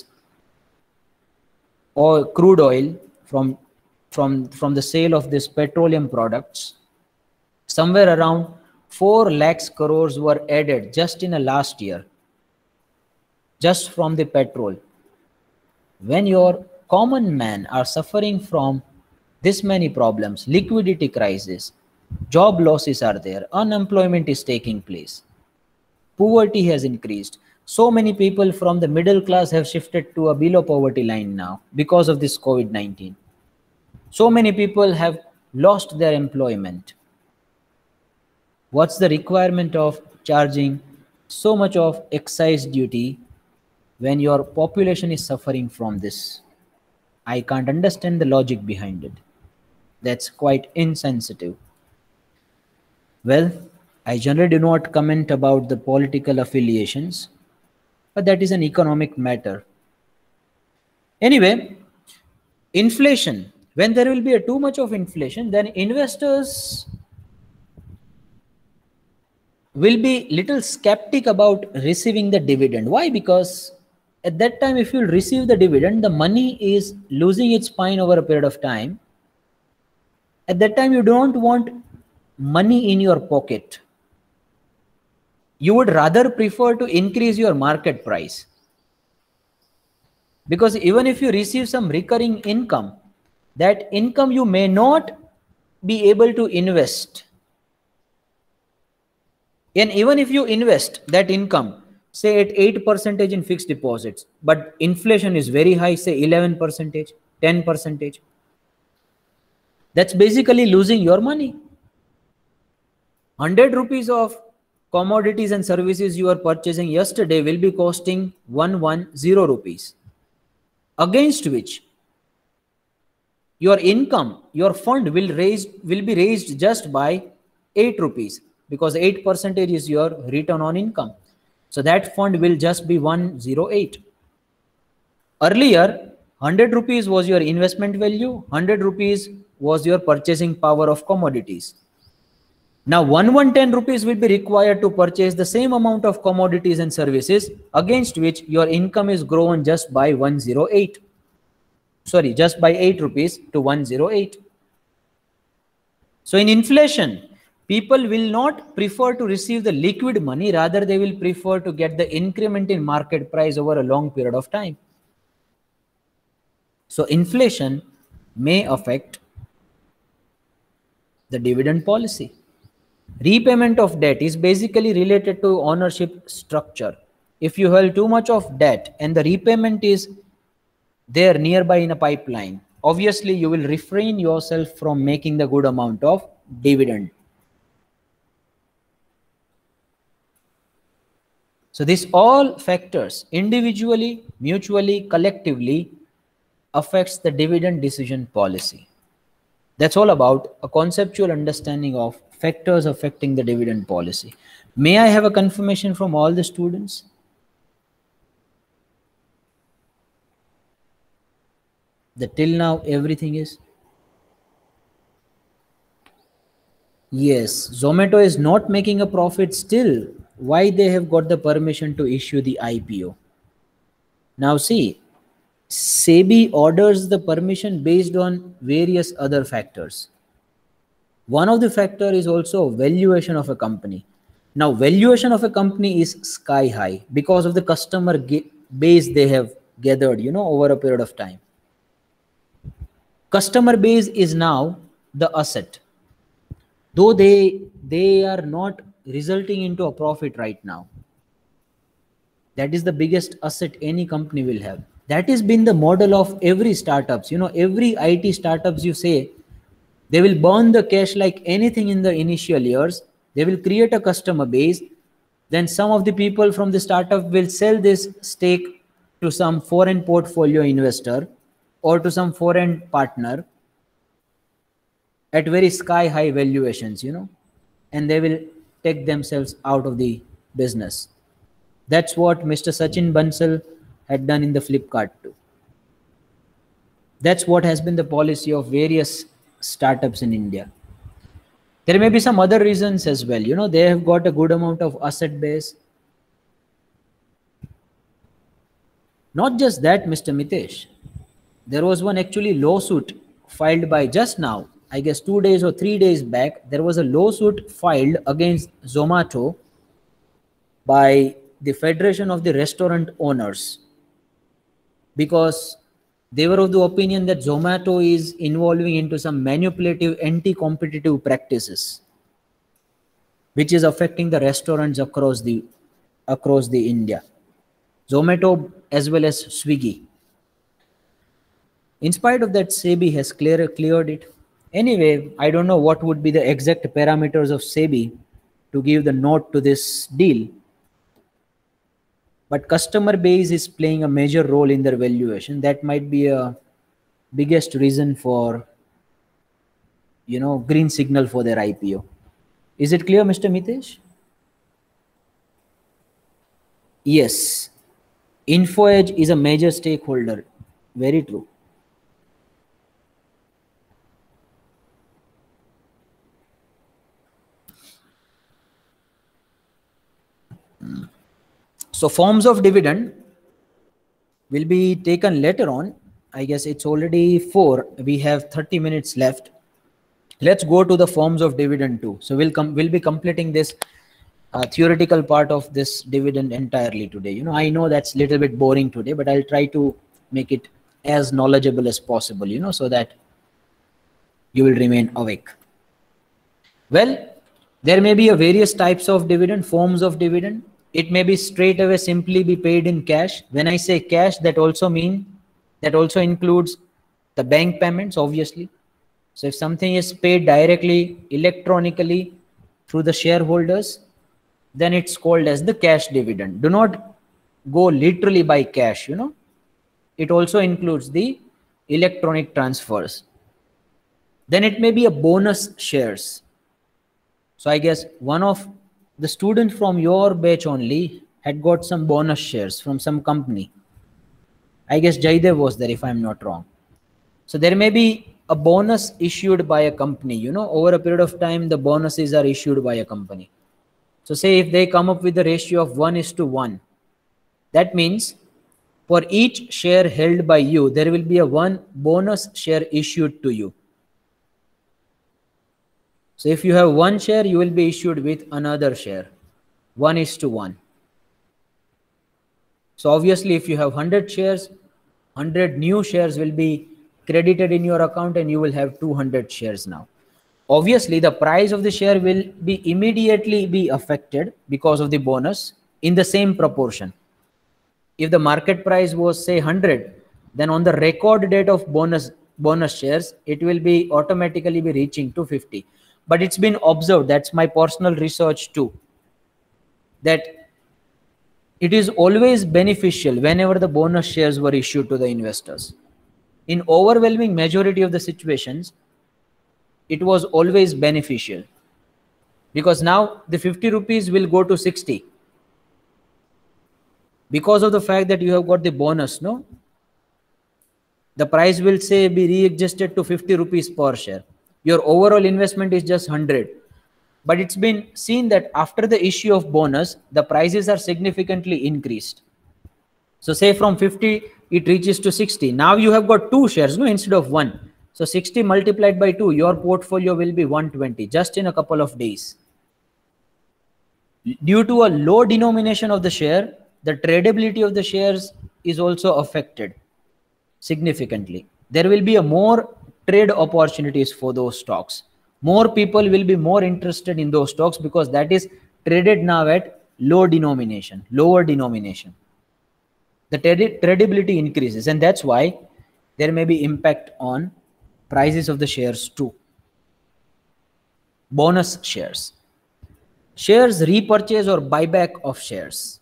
or crude oil, from, from, from the sale of these petroleum products. Somewhere around four lakhs crores were added just in the last year, just from the petrol. When your common man are suffering from this many problems, liquidity crisis, Job losses are there. Unemployment is taking place. Poverty has increased. So many people from the middle class have shifted to a below poverty line now because of this COVID nineteen. So many people have lost their employment. What's the requirement of charging so much of excise duty when your population is suffering from this? I can't understand the logic behind it. That's quite insensitive. Well, I generally do not comment about the political affiliations, but that is an economic matter. Anyway, inflation. When there will be a too much of inflation, then investors will be little skeptic about receiving the dividend. Why? Because at that time, if you receive the dividend, the money is losing its spine over a period of time. At that time, you don't want money in your pocket. You would rather prefer to increase your market price. Because even if you receive some recurring income, that income you may not be able to invest. And even if you invest that income, say at eight percent in fixed deposits, but inflation is very high, say eleven percent, ten percent, that's basically losing your money. one hundred rupees of commodities and services you are purchasing yesterday will be costing one hundred ten rupees, against which your income, your fund will raise will be raised just by eight rupees, because eight percent is your return on income. So that fund will just be one hundred eight. Earlier, one hundred rupees was your investment value, one hundred rupees was your purchasing power of commodities. Now one hundred ten rupees will be required to purchase the same amount of commodities and services, against which your income is grown just by one hundred eight. Sorry, just by eight rupees to one hundred eight. So in inflation, people will not prefer to receive the liquid money, rather they will prefer to get the increment in market price over a long period of time. So inflation may affect the dividend policy. Repayment of debt is basically related to ownership structure. If you hold too much of debt and the repayment is there nearby in a pipeline, obviously you will refrain yourself from making the good amount of dividend. So these all factors individually, mutually, collectively affects the dividend decision policy. That's all about a conceptual understanding of factors affecting the dividend policy. May I have a confirmation from all the students? That till now everything is? Yes, Zomato is not making a profit still. Why they have got the permission to issue the I P O? Now see, SEBI orders the permission based on various other factors. One of the factor is also valuation of a company. Now valuation of a company is sky high because of the customer base they have gathered, you know, over a period of time. Customer base is now the asset, though they they are not resulting into a profit right now. That is the biggest asset any company will have. That has been the model of every startups. You know, every I T startups, you say, they will burn the cash like anything in the initial years. They will create a customer base. Then some of the people from the startup will sell this stake to some foreign portfolio investor or to some foreign partner at very sky high valuations, you know, and they will take themselves out of the business. That's what Mister Sachin Bansal had done in the Flipkart too. That's what has been the policy of various startups in India. There may be some other reasons as well. You know, they have got a good amount of asset base. Not just that, Mister Mitesh. There was one actually lawsuit filed by just now, I guess two days or three days back. There was a lawsuit filed against Zomato by the Federation of the Restaurant Owners, because They were of the opinion that Zomato is involving into some manipulative anti-competitive practices, which is affecting the restaurants across the across the India. Zomato as well as Swiggy. In spite of that, SEBI has clear, cleared it. Anyway, I don't know what would be the exact parameters of SEBI to give the note to this deal. But customer base is playing a major role in their valuation. That might be a biggest reason for, you know, green signal for their I P O. Is it clear, Mister Mitesh? Yes. InfoEdge is a major stakeholder. Very true. So forms of dividend will be taken later on. I guess it's already four. We have thirty minutes left. Let's go to the forms of dividend too. So we'll come. We'll be completing this uh, theoretical part of this dividend entirely today. You know, I know that's a little bit boring today, but I'll try to make it as knowledgeable as possible. You know, so that you will remain awake. Well, there may be a various types of dividend, forms of dividend. It may be straight away simply be paid in cash. When I say cash, that also mean that also includes the bank payments, obviously. So if something is paid directly electronically through the shareholders, then it's called as the cash dividend. Do not go literally by cash, you know. It also includes the electronic transfers. Then it may be a bonus shares. So I guess one of the student from your batch only had got some bonus shares from some company. I guess Jaidev was there if I'm not wrong. So there may be a bonus issued by a company, you know, over a period of time, the bonuses are issued by a company. So say if they come up with a ratio of one is to one, that means for each share held by you, there will be a one bonus share issued to you. So if you have one share, you will be issued with another share, one is to one. So obviously, if you have one hundred shares, one hundred new shares will be credited in your account and you will have two hundred shares now. Obviously, the price of the share will be immediately be affected because of the bonus in the same proportion. If the market price was say one hundred, then on the record date of bonus bonus shares, it will be automatically be reaching two fifty. But it's been observed, that's my personal research too, that it is always beneficial whenever the bonus shares were issued to the investors. In overwhelming majority of the situations, it was always beneficial because now the fifty rupees will go to sixty because of the fact that you have got the bonus, no? The price will say be readjusted to fifty rupees per share. Your overall investment is just one hundred. But it's been seen that after the issue of bonus, the prices are significantly increased. So say from fifty, it reaches to sixty. Now you have got two shares, no, instead of one. So sixty multiplied by two, your portfolio will be one hundred twenty just in a couple of days. Due to a low denomination of the share, the tradability of the shares is also affected significantly. There will be a more trade opportunities for those stocks. More people will be more interested in those stocks because that is traded now at low denomination, lower denomination. The tradability increases, and that's why there may be impact on prices of the shares too. Bonus shares. Shares repurchase or buyback of shares.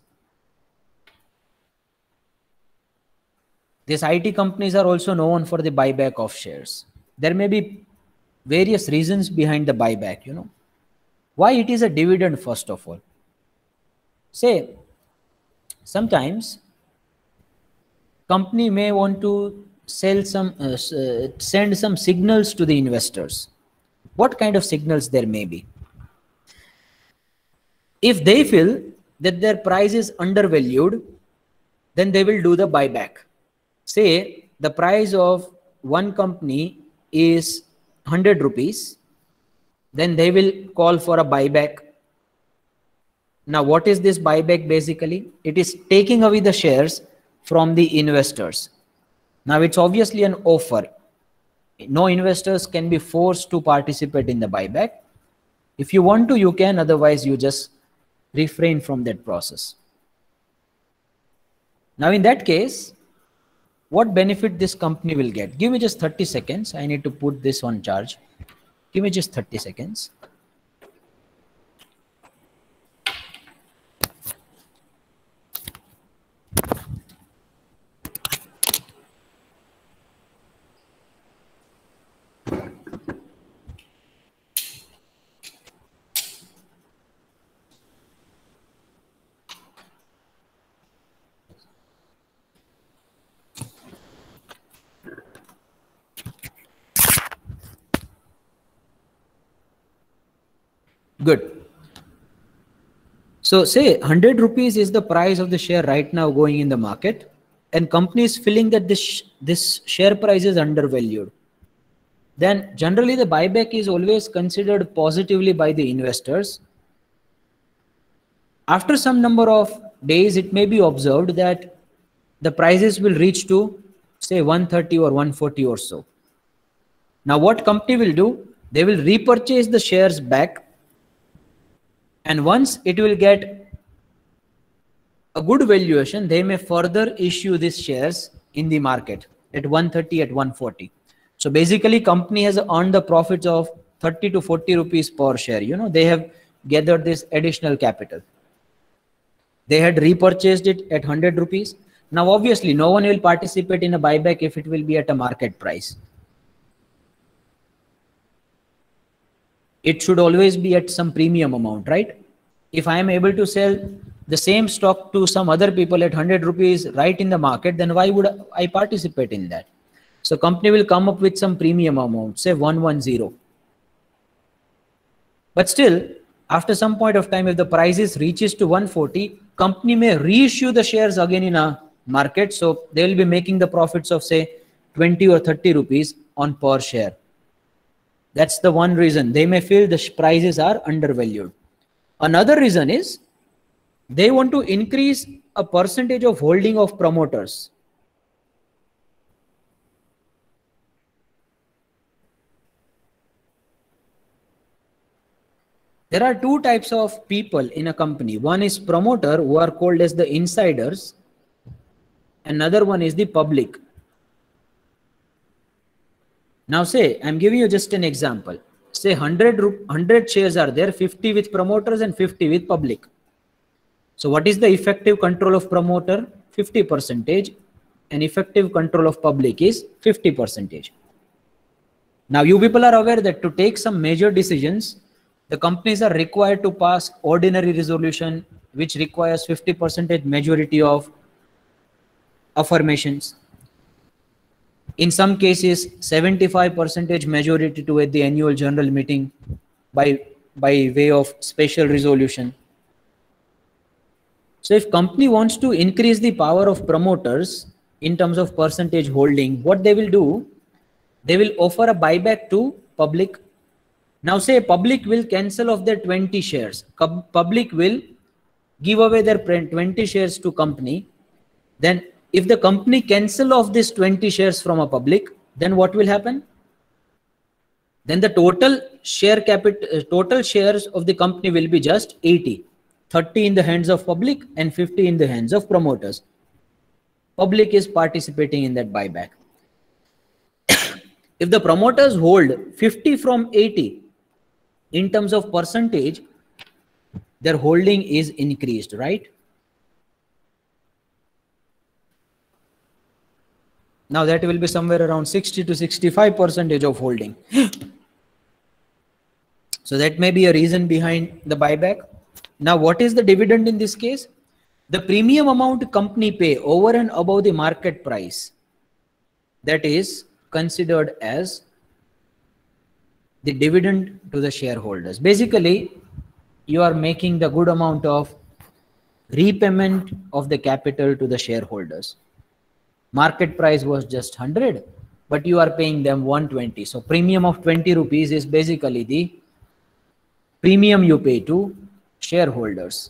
These I T companies are also known for the buyback of shares. There may be various reasons behind the buyback, you know. Why it is a dividend, first of all. Say, sometimes company may want to sell some, uh, uh, send some signals to the investors. What kind of signals there may be? If they feel that their price is undervalued, then they will do the buyback. Say the price of one company is one hundred rupees, then they will call for a buyback. Now, what is this buyback basically? It is taking away the shares from the investors. Now it's obviously an offer. No investors can be forced to participate in the buyback. If you want to, you can, otherwise you just refrain from that process. Now in that case, what benefit this company will get? Give me just thirty seconds. I need to put this on charge. Give me just thirty seconds. Good. So say one hundred rupees is the price of the share right now going in the market, and company is feeling that this, this share price is undervalued. Then generally the buyback is always considered positively by the investors. After some number of days, it may be observed that the prices will reach to say one thirty or one forty or so. Now what company will do? They will repurchase the shares back, and once it will get a good valuation, they may further issue these shares in the market at one thirty, at one forty. So basically company has earned the profits of thirty to forty rupees per share. You know, they have gathered this additional capital. They had repurchased it at one hundred rupees. Now obviously no one will participate in a buyback if it will be at a market price. It should always be at some premium amount, right? If I am able to sell the same stock to some other people at one hundred rupees right in the market, then why would I participate in that? So company will come up with some premium amount, say one hundred. But still, after some point of time, if the prices reaches to one forty, company may reissue the shares again in a market. So they will be making the profits of say twenty or thirty rupees on per share. That's the one reason. They may feel the prices are undervalued. Another reason is they want to increase a percentage of holding of promoters. There are two types of people in a company. One is promoter, who are called as the insiders. Another one is the public. Now say, I'm giving you just an example. Say one hundred, one hundred shares are there, fifty with promoters and fifty with public. So what is the effective control of promoter? fifty percentage, and effective control of public is fifty percentage. Now you people are aware that to take some major decisions, the companies are required to pass ordinary resolution, which requires fifty percentage majority of affirmations. In some cases, seventy-five percentage majority to at the annual general meeting by, by way of special resolution. So if company wants to increase the power of promoters in terms of percentage holding, what they will do, they will offer a buyback to public. Now say public will cancel off their twenty shares. Public will give away their twenty shares to company. Then if the company cancel off this twenty shares from a public, then what will happen? Then the total share capital, total shares of the company will be just eighty. thirty in the hands of public and fifty in the hands of promoters. Public is participating in that buyback. If the promoters hold fifty from eighty, in terms of percentage, their holding is increased, right? Now that will be somewhere around sixty to sixty-five percentage of holding. So that may be a reason behind the buyback. Now what is the dividend in this case? The premium amount company pay over and above the market price, that is considered as the dividend to the shareholders. Basically, you are making the good amount of repayment of the capital to the shareholders. Market price was just one hundred, but you are paying them one hundred twenty. So premium of twenty rupees is basically the premium you pay to shareholders.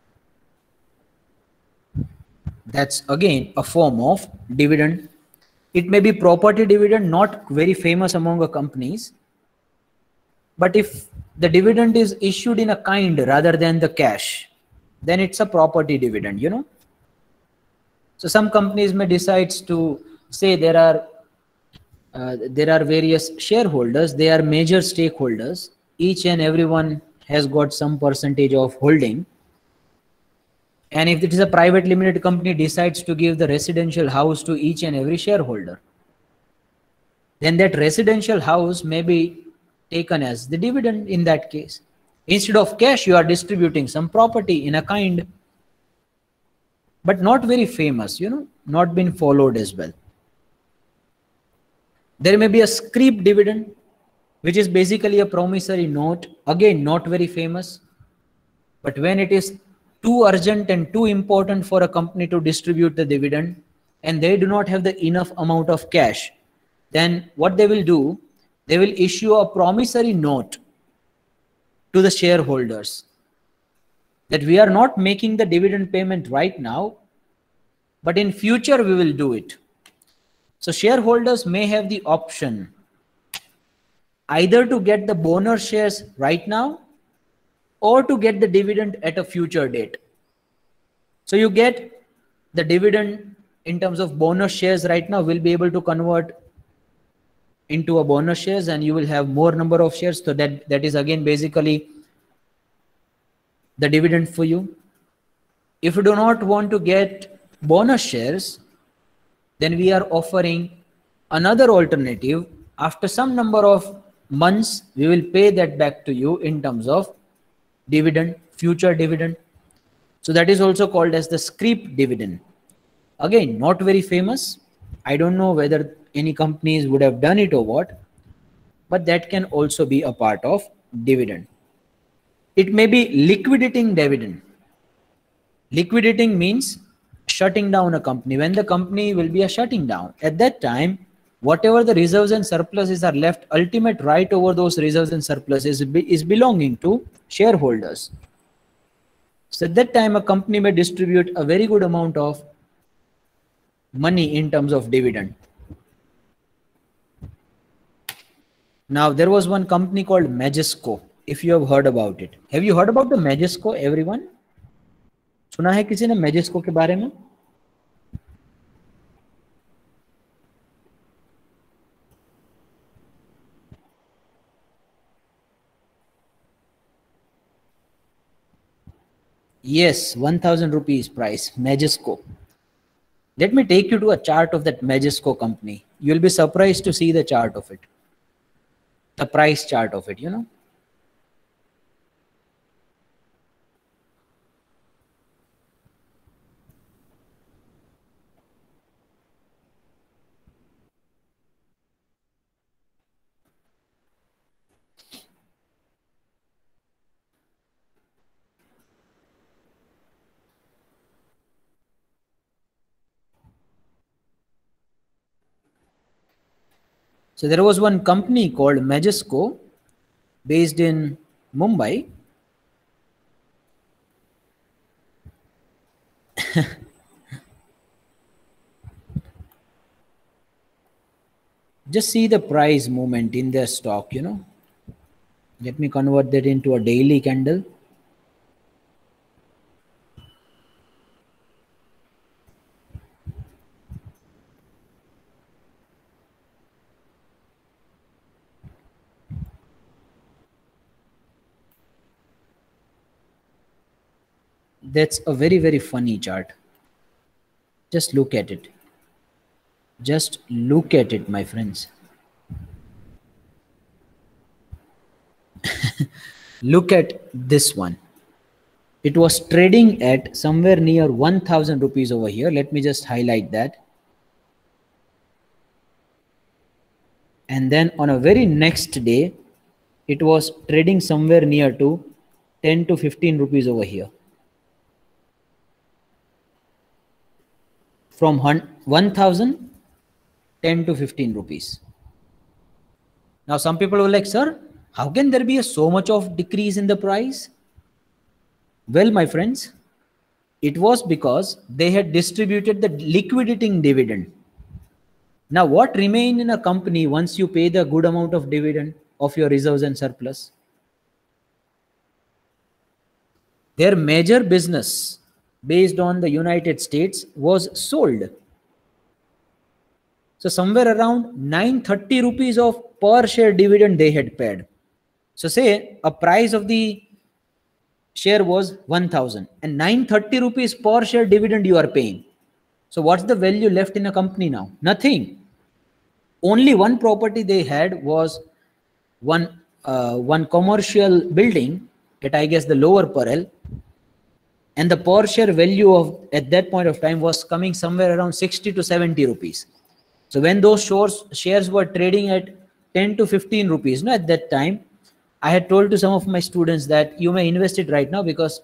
That's again a form of dividend. It may be property dividend, not very famous among the companies. But if the dividend is issued in a kind rather than the cash, then it's a property dividend, you know. So some companies may decide to say there are uh, there are various shareholders, they are major stakeholders. Each and everyone has got some percentage of holding. And if it is a private limited company decides to give the residential house to each and every shareholder, then that residential house may be taken as the dividend in that case. Instead of cash, you are distributing some property in a kind, but not very famous, you know, not been followed as well. There may be a scrip dividend, which is basically a promissory note, again not very famous, but when it is too urgent and too important for a company to distribute the dividend and they do not have the enough amount of cash, then what they will do, they will issue a promissory note to the shareholders that we are not making the dividend payment right now, but in future we will do it. So shareholders may have the option either to get the bonus shares right now or to get the dividend at a future date. So you get the dividend in terms of bonus shares right now, will be able to convert into a bonus shares and you will have more number of shares. So that, that is again basically the dividend for you. If you do not want to get bonus shares, then we are offering another alternative. After some number of months, we will pay that back to you in terms of dividend, future dividend. So that is also called as the scrip dividend. Again, not very famous. I don't know whether any companies would have done it or what, but that can also be a part of dividend. It may be liquidating dividend. Liquidating means shutting down a company. When the company will be a shutting down, at that time, whatever the reserves and surpluses are left, ultimate right over those reserves and surpluses is belonging to shareholders. So at that time, a company may distribute a very good amount of money in terms of dividend. Now, there was one company called Majesco, if you have heard about it. Have you heard about the Majesco, everyone? सुना है किसी ने Majesco के बारे में? Yes, one thousand rupees price, Majesco. Let me take you to a chart of that Majesco company. You'll be surprised to see the chart of it. The price chart of it, you know. So there was one company called Majesco based in Mumbai. Just see the price movement in their stock, you know. Let me convert that into a daily candle. That's a very, very funny chart. Just look at it. Just look at it, my friends. Look at this one. It was trading at somewhere near one thousand rupees over here. Let me just highlight that. And then on a very next day, it was trading somewhere near to ten to fifteen rupees over here. From one thousand, ten to fifteen rupees. Now some people were like, sir, how can there be a so much of decrease in the price? Well, my friends, it was because they had distributed the liquidating dividend. Now, what remain in a company once you pay the good amount of dividend of your reserves and surplus? Their major business based on the United States was sold. So somewhere around nine thirty rupees of per share dividend they had paid. So say a price of the share was one thousand and nine thirty rupees per share dividend you are paying. So what's the value left in a company now? Nothing. Only one property they had was one uh, one commercial building at, I guess, the lower Parel, and the per share value of at that point of time was coming somewhere around sixty to seventy rupees. So when those shares shares were trading at ten to fifteen rupees, no, at that time, I had told to some of my students that you may invest it right now because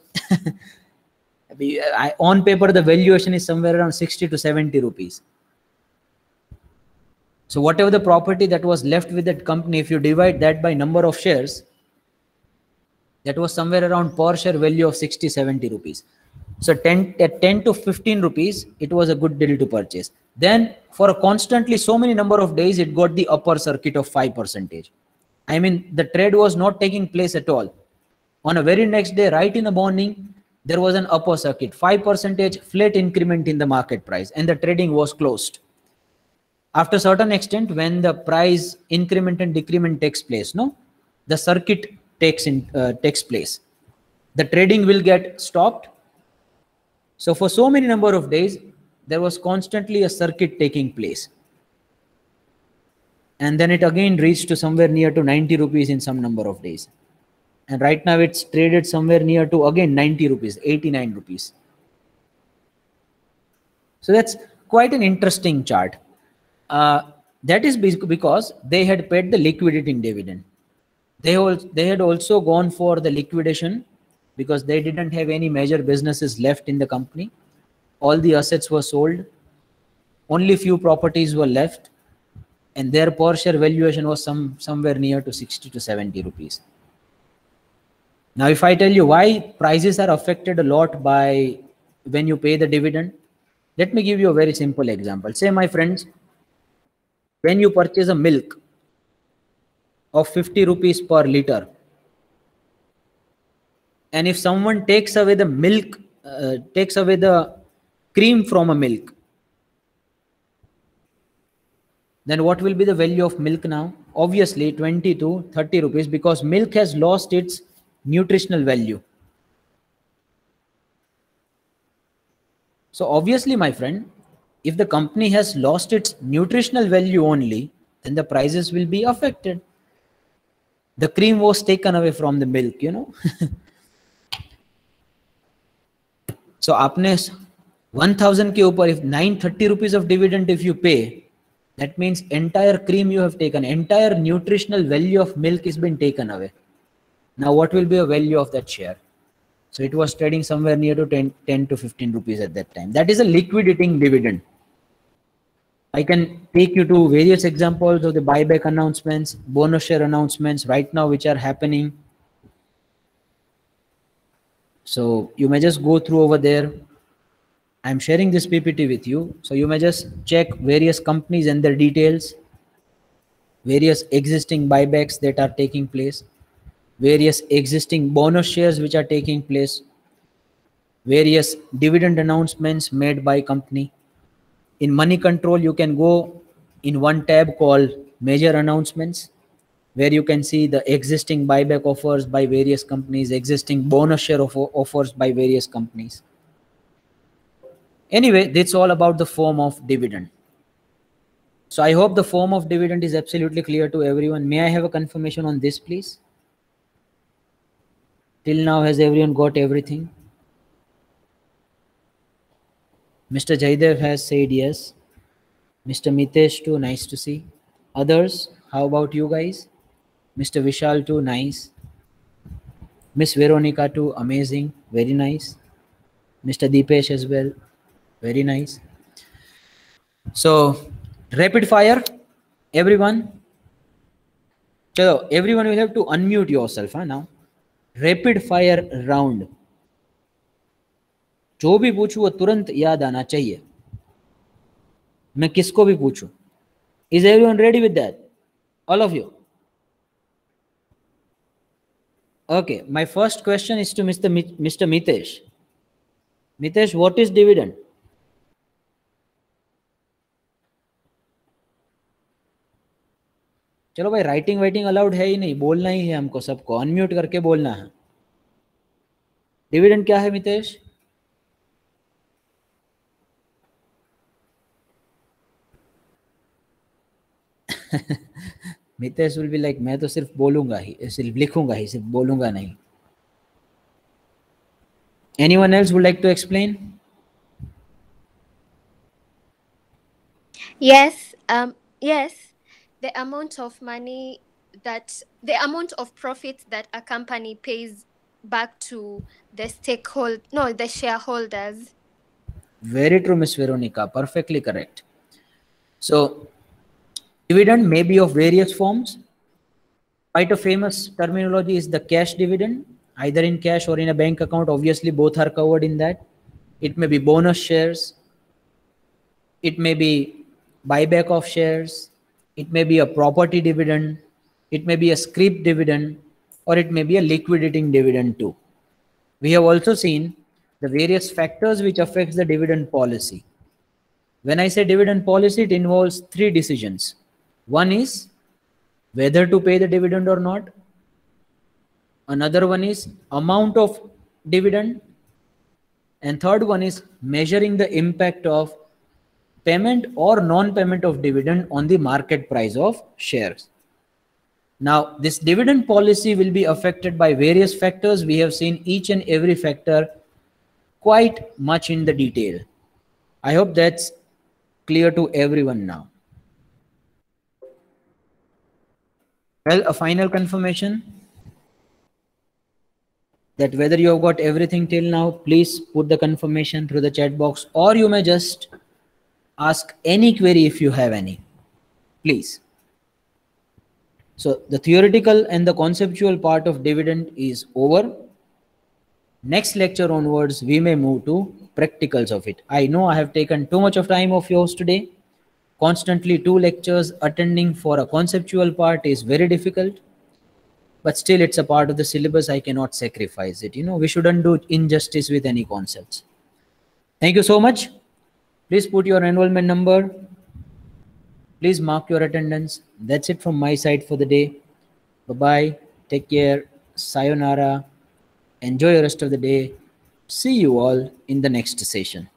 I, on paper the valuation is somewhere around sixty to seventy rupees. So whatever the property that was left with that company, if you divide that by number of shares, that was somewhere around per share value of sixty, seventy rupees. So ten, at ten to fifteen rupees, it was a good deal to purchase. Then for a constantly so many number of days, it got the upper circuit of five percentage. I mean, the trade was not taking place at all. On a very next day, right in the morning, there was an upper circuit, five percentage flat increment in the market price, and the trading was closed. After a certain extent, when the price increment and decrement takes place, no, the circuit takes in uh, takes place. The trading will get stopped. So for so many number of days, there was constantly a circuit taking place. And then it again reached to somewhere near to ninety rupees in some number of days. And right now it's traded somewhere near to again ninety rupees, eighty-nine rupees. So that's quite an interesting chart. Uh, that is because they had paid the liquidating dividend. They, al- they had also gone for the liquidation because they didn't have any major businesses left in the company. All the assets were sold. Only few properties were left. And their per share valuation was some somewhere near to sixty to seventy rupees. Now, if I tell you why prices are affected a lot by when you pay the dividend, let me give you a very simple example. Say, my friends, when you purchase a milk of fifty rupees per liter, and if someone takes away the milk, uh, takes away the cream from a milk, then what will be the value of milk now? Obviously twenty to thirty rupees, because milk has lost its nutritional value. So obviously, my friend, if the company has lost its nutritional value only, then the prices will be affected. The cream was taken away from the milk, you know. So आपने one thousand के ऊपर if nine thirty rupees of dividend if you pay, that means entire cream you have taken, entire nutritional value of milk is been taken away. Now what will be the value of that share? So it was trading somewhere near to ten, ten to fifteen rupees at that time. That is a liquidating dividend. I can take you to various examples of the buyback announcements, bonus share announcements right now which are happening. So you may just go through over there. I'm sharing this P P T with you. So you may just check various companies and their details, various existing buybacks that are taking place, various existing bonus shares which are taking place, various dividend announcements made by company. In Money Control, you can go in one tab called Major Announcements, where you can see the existing buyback offers by various companies, existing bonus share of offers by various companies. Anyway, that's all about the form of dividend. So I hope the form of dividend is absolutely clear to everyone. May I have a confirmation on this, please? Till now, has everyone got everything? Mister Jaidev has said yes. Mister Mitesh too, nice to see. Others, how about you guys? Mister Vishal too, nice. Miss Veronica too, amazing, very nice. Mister Deepesh as well, very nice. So, rapid fire, everyone. So, everyone will have to unmute yourself huh, now. Rapid fire round. जो भी पूछूं वो तुरंत याद आना चाहिए. मैं किसको भी पूछूं. Is everyone ready with that? All of you? Okay, my first question is to Mister Mi- Mister Mitesh. Mitesh, what is dividend? चलो भाई, राइटिंग वाइटिंग अलाउड है ही नहीं, बोलना ही है हमको, सबको अनम्यूट करके बोलना है. डिविडेंड क्या है Mitesh? Mitesh will be like, मैं तो सिर्फ बोलूंगा ही, सिर्फ लिखूंगा ही, सिर्फ बोलूंगा नहीं. Anyone else would like to explain? Yes, um, yes, the amount of money that the amount of profit that a company pays back to the stakeholder, no, the shareholders. Very true, Miss Veronica. Perfectly correct. So, dividend may be of various forms. Quite a famous terminology is the cash dividend, either in cash or in a bank account. Obviously, both are covered in that. It may be bonus shares. It may be buyback of shares. It may be a property dividend. It may be a scrip dividend, or it may be a liquidating dividend too. We have also seen the various factors which affects the dividend policy. When I say dividend policy, it involves three decisions. One is whether to pay the dividend or not. Another one is amount of dividend. And third one is measuring the impact of payment or non-payment of dividend on the market price of shares. Now, this dividend policy will be affected by various factors. We have seen each and every factor quite much in the detail. I hope that's clear to everyone now. Well, a final confirmation that whether you have got everything till now, please put the confirmation through the chat box, or you may just ask any query if you have any, please. So the theoretical and the conceptual part of dividend is over. Next lecture onwards, we may move to practicals of it. I know I have taken too much of time of yours today. Constantly two lectures attending for a conceptual part is very difficult, but still it's a part of the syllabus. I cannot sacrifice it. You know, we shouldn't do injustice with any concepts. Thank you so much. Please put your enrollment number. Please mark your attendance. That's it from my side for the day. Bye-bye. Take care. Sayonara. Enjoy the rest of the day. See you all in the next session.